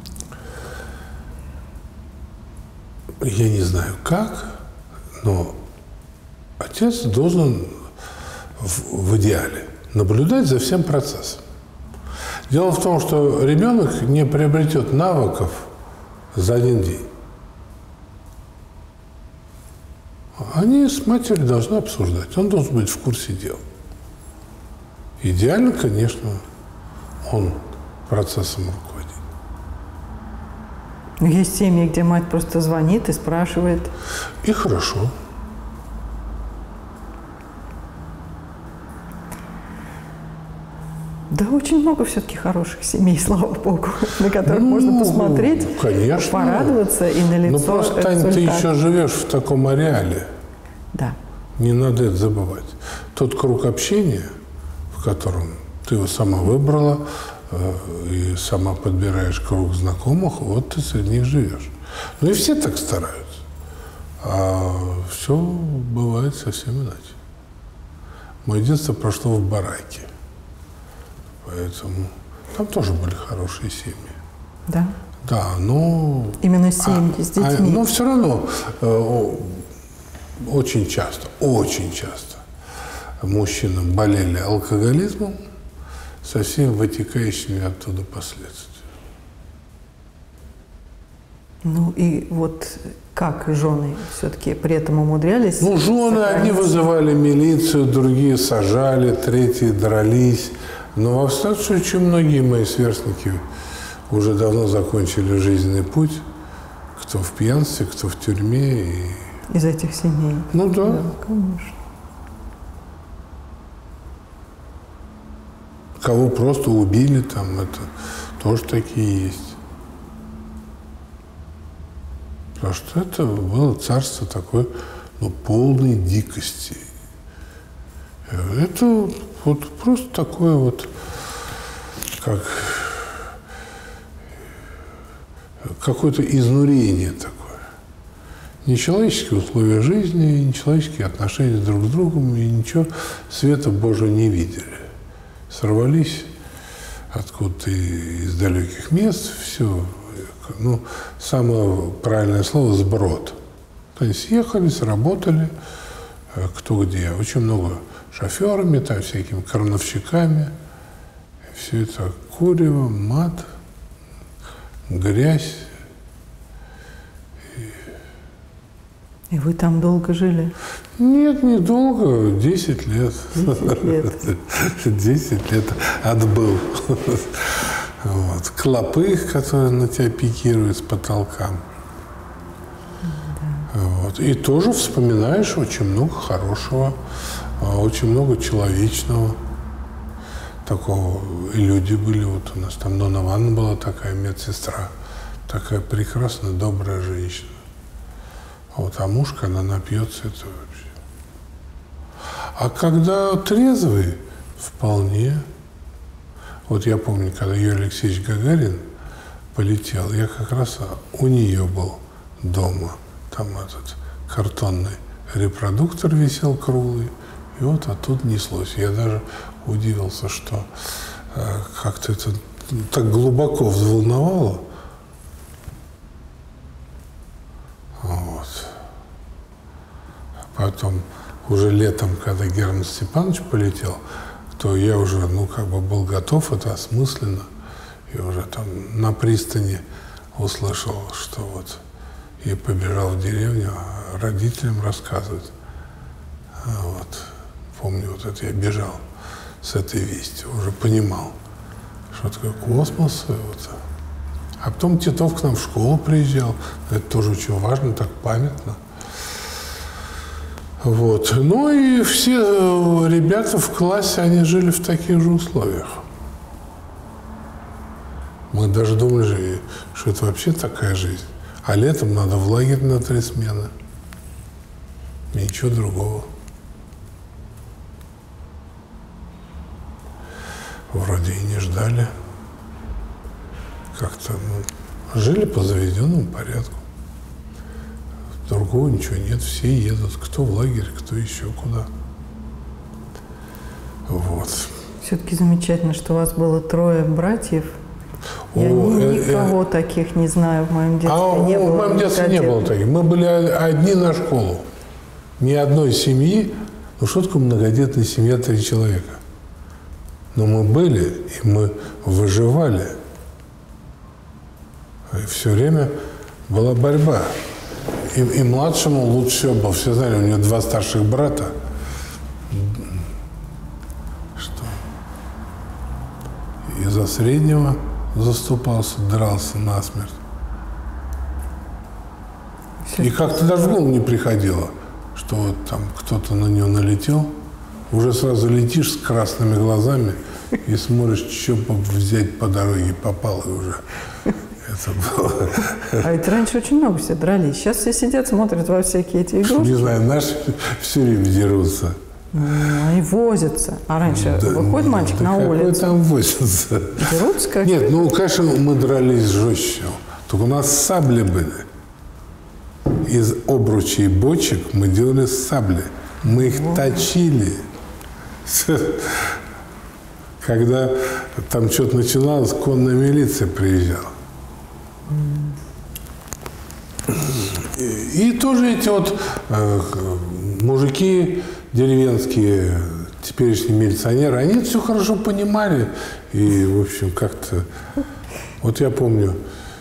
Я не знаю как, но отец должен в идеале наблюдать за всем процессом. Дело в том, что ребенок не приобретет навыков за один день. Они с матерью должны обсуждать. Он должен быть в курсе дел. Идеально, конечно, он процессом руководит. Но есть семьи, где мать просто звонит и спрашивает. И хорошо. Да, очень много все-таки хороших семей, слава богу, на которых можно посмотреть, конечно, порадоваться и на лицо. Ну, просто, Тань, ты еще живешь в таком ареале. Не надо это забывать. Тот круг общения, в котором ты его сама выбрала и сама подбираешь круг знакомых, вот ты среди них живешь. Ну и все так стараются. А все бывает совсем иначе. Мое детство прошло в бараке. Поэтому там тоже были хорошие семьи. Да? Да, но... Именно семьи с детьми. Но все равно очень часто мужчины болели алкоголизмом со всеми вытекающими оттуда последствиями. Ну и вот как жены все-таки при этом умудрялись? Ну, жены одни вызывали милицию, другие сажали, третьи дрались. Но во всяком случае многие мои сверстники уже давно закончили жизненный путь. Кто в пьянстве, кто в тюрьме. Из этих семей? Ну да. Да, конечно. Кого просто убили там, это тоже такие есть. Потому что это было царство такой, ну, полной дикости. Это вот просто такое вот, как какое-то изнурение такое. Нечеловеческие условия жизни, нечеловеческие отношения друг с другом, и ничего света Божьего не видели. Сорвались откуда-то из далеких мест, все. Ну, самое правильное слово – сброд. То есть съехались, работали, кто где. Очень много шоферами, там, всякими крановщиками. Все это курево, мат, грязь. И вы там долго жили? Нет, недолго, 10 лет. 10 лет. 10 лет отбыл. Вот. Клопы, которые на тебя пикируют с потолка. Да. Вот. И тоже вспоминаешь очень много хорошего, очень много человечного. Такого. И люди были. Вот у нас там Нонна Ивановна была такая медсестра. Такая прекрасная, добрая женщина. Вот. А мушка, она напьется, это вообще. А когда трезвый, вполне. Вот я помню, когда Юрий Алексеевич Гагарин полетел, я как раз у нее был дома. Там этот картонный репродуктор висел круглый, и вот оттуда неслось. Я даже удивился, что как-то это так глубоко взволновало. Вот. Потом, уже летом, когда Герман Степанович полетел, то я уже, ну, как бы был готов, это осмысленно. И уже там на пристани услышал, что вот, и побежал в деревню родителям рассказывать. Вот. Помню, вот это я бежал с этой вестью, уже понимал, что такое космос. Вот. А потом Титов к нам в школу приезжал. Это тоже очень важно, так памятно. Вот. Ну и все ребята в классе, они жили в таких же условиях. Мы даже думали, что это вообще такая жизнь. А летом надо в лагерь на 3 смены. Ничего другого. Вроде и не ждали. Как-то, ну, жили по заведенному порядку. Другого ничего нет, все едут, кто в лагерь, кто еще куда. Вот. Все-таки замечательно, что у вас было 3 братьев. Я никого таких не знаю в моем детстве. Не было, в моем детстве не было таких. Мы были одни на школу. Ни одной семьи. Ну что такое многодетная семья 3 человека? Но мы были, и мы выживали. И все время была борьба. И младшему лучше всего был. Все знали, у него 2 старших брата. Что? И за среднего заступался, дрался насмерть. И как-то даже в голову не приходило, что вот там кто-то на него налетел. Уже сразу летишь с красными глазами и смотришь, что взять по дороге попало, и уже Это было... А ведь раньше очень много все дрались. Сейчас все сидят, смотрят во всякие эти игрушки. Не знаю, наши все время дерутся. Они возятся. А раньше выходит мальчик на улицу. Какой там возятся? Дерутся как? Нет, ну, конечно, мы дрались жестче. Только у нас сабли были. Из обручей и бочек мы делали сабли. Мы их точили. Когда там что-то начиналось, конная милиция приезжала. И тоже эти вот мужики деревенские, теперешние милиционеры, они это все хорошо понимали. И, в общем, как-то... Вот я помню,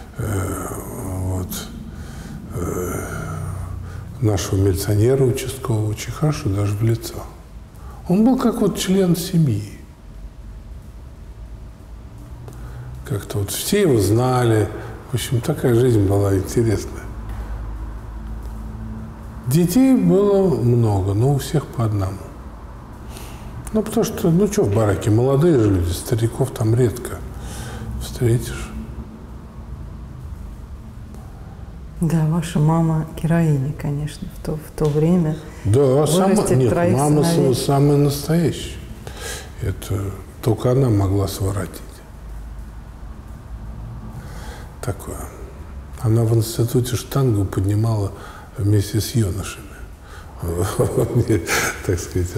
нашего милиционера участкового очень хорошо, даже в лицо. Он был как вот член семьи. Как-то вот все его знали. В общем, такая жизнь была интересная. Детей было много, но у всех по одному. Ну, потому что, ну, что в бараке, молодые же люди, стариков там редко встретишь. Да, ваша мама героиня, конечно, в то время. Да, Нет, мама самая настоящая. Это только она могла своротить. Такое. Она в институте штангу поднимала вместе с юношами. Так сказать,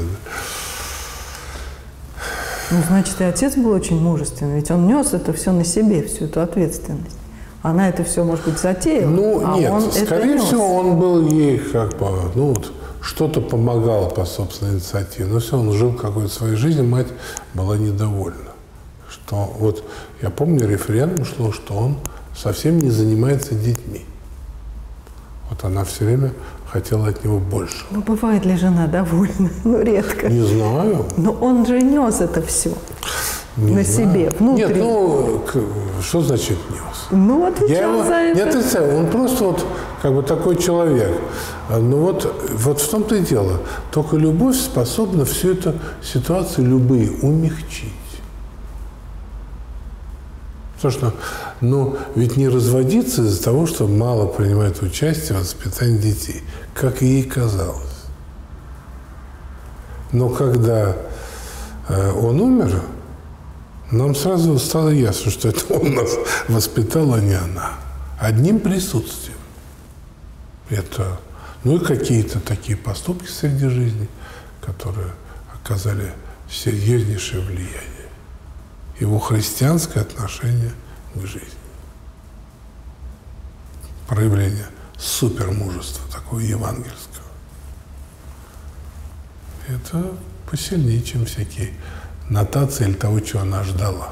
Ну, значит, и отец был очень мужественный, ведь он нес это все на себе, всю эту ответственность. Она это все, может быть, затеяла, ну, нет, он скорее это всего, он был ей как бы, ну, вот, что-то помогал по собственной инициативе. Но все, он жил какой-то своей жизнью, мать была недовольна. Что, вот, я помню, референдум шло, что он совсем не занимается детьми. Вот она все время хотела от него больше. Ну, бывает ли жена довольна? Ну, редко. Не знаю. Но он же нес это все на себе, внутри. Нет, ну, что значит нес? Ну, отвечал за это. Не отрицаю, он просто вот как бы такой человек. Ну вот в том-то и дело. Только любовь способна всю эту ситуацию любые умягчить. Потому что, ну, ведь не разводиться из-за того, что мало принимает участие в воспитании детей, как ей казалось. Но когда он умер, нам сразу стало ясно, что это он нас воспитал, а не она. Одним присутствием. Это, ну и какие-то такие поступки среди жизни, которые оказали серьезнейшее влияние. Его христианское отношение к жизни. Проявление супермужества, такого евангельского. Это посильнее, чем всякие нотации или того, чего она ждала.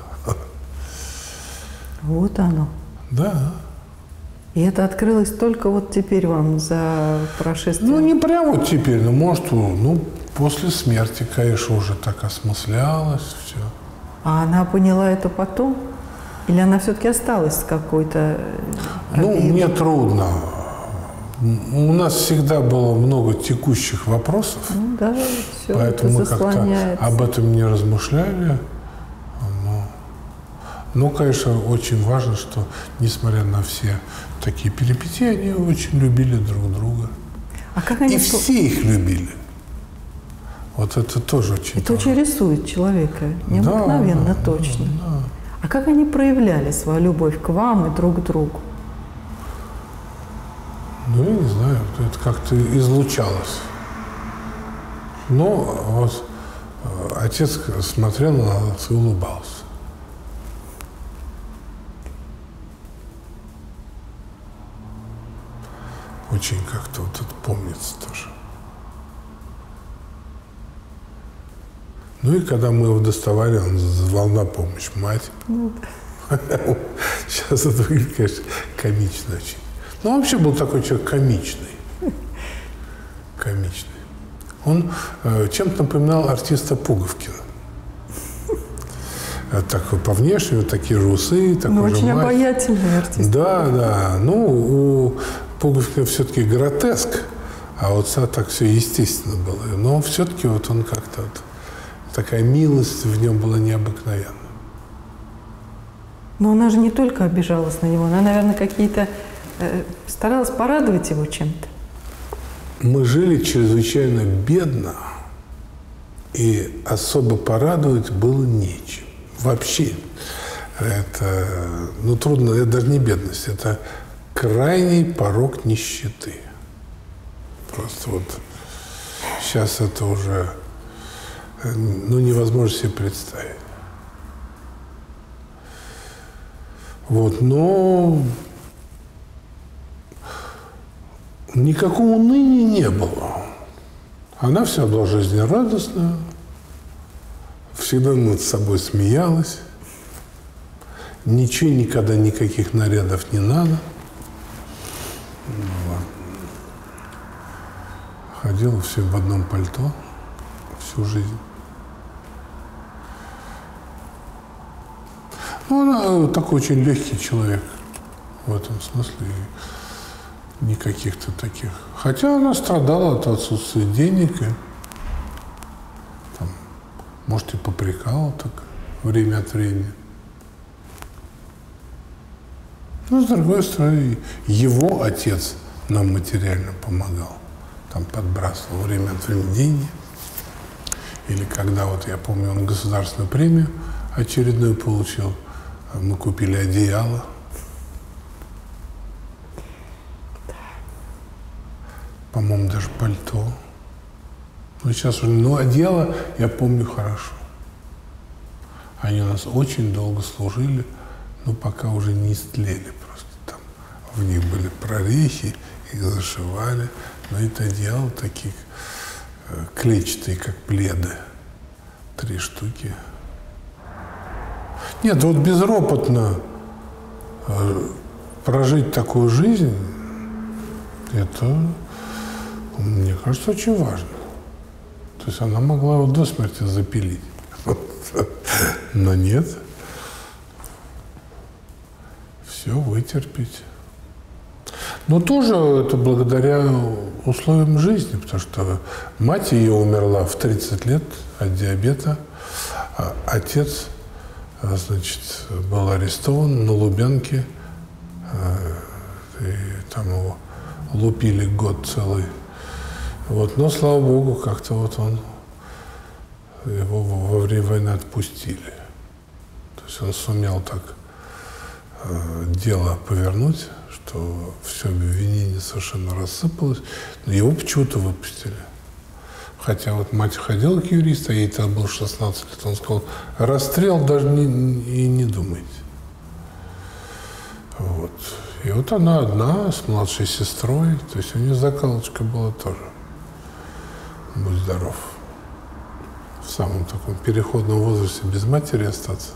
Вот оно. Да. И это открылось только вот теперь вам за прошествие? Ну, не прямо вот теперь, но, может, ну, после смерти, конечно, уже так осмыслялось все. А она поняла это потом? Или она все-таки осталась с какой-то... Ну, мне трудно. У нас всегда было много текущих вопросов. Ну да, все поэтому мы как-то об этом не размышляли. Но, конечно, очень важно, что, несмотря на все такие перипетии, они очень любили друг друга. А как они... И все их любили. Вот это тоже очень Это очень рисует человека, необыкновенно, да, точно. Да. А как они проявляли свою любовь к вам и друг к другу? Ну, я не знаю, это как-то излучалось. Но вот отец смотрел на нас и улыбался. Очень как-то вот это помнится тоже. Ну и когда мы его доставали, он звал на помощь мать. Сейчас это выглядит, конечно, комично очень. Ну, он вообще был такой человек комичный. Комичный. Он чем-то напоминал артиста Пуговкина. Такой по внешнему, такие же усы, такой же очень мать. Обаятельный артист. Да, да. Ну, у Пуговкина все-таки гротеск, а вот так все естественно было. Но все-таки вот он как-то... такая милость в нем была необыкновенна. Но она же не только обижалась на него, она, наверное, старалась порадовать его чем-то. Мы жили чрезвычайно бедно, и особо порадовать было нечем. Вообще. Это, трудно, это даже не бедность, это крайний порог нищеты. Просто вот сейчас это уже, невозможно себе представить. Вот, но никакого уныния не было. Она вся была жизнерадостная, всегда над собой смеялась. Ничего, никогда никаких нарядов не надо. Ходила все в одном пальто всю жизнь. Она такой очень легкий человек в этом смысле. Никаких-то таких. Хотя она страдала от отсутствия денег. И, может, и попрекала так время от времени. Но, с другой стороны, его отец нам материально помогал. Подбрасывал время от времени деньги. Или когда, я помню, он государственную премию очередную получил, мы купили одеяло. По-моему, даже пальто. Сейчас уже, одеяло я помню хорошо. Они у нас очень долго служили, пока уже не истлели просто. В них были прорехи, их зашивали. Но это одеяло такие клетчатые, как пледы. 3 штуки. Нет, безропотно прожить такую жизнь, это, мне кажется, очень важно. То есть она могла его до смерти запилить. Но нет. Все вытерпеть. Но тоже это благодаря условиям жизни, потому что мать ее умерла в 30 лет от диабета, а отец, был арестован на Лубянке, и там его лупили год целый. Но, слава богу, как-то его во время войны отпустили. То есть он сумел так дело повернуть, что все обвинение совершенно рассыпалось, но его почему-то выпустили. Хотя мать ходила к юристу, а ей тогда было 16 лет, он сказал, расстрел даже и не думайте. И она одна, с младшей сестрой, то есть у нее закалочка была тоже. Будь здоров. В самом таком переходном возрасте без матери остаться.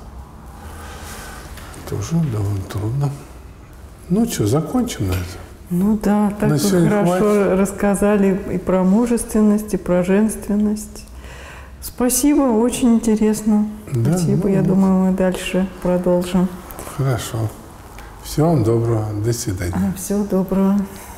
Тоже довольно трудно. Закончим на этом. Так вы хорошо рассказали и про мужественность, и про женственность. Спасибо, очень интересно. Да, спасибо, я думаю, мы дальше продолжим. Хорошо. Всего вам доброго. До свидания. Всего доброго.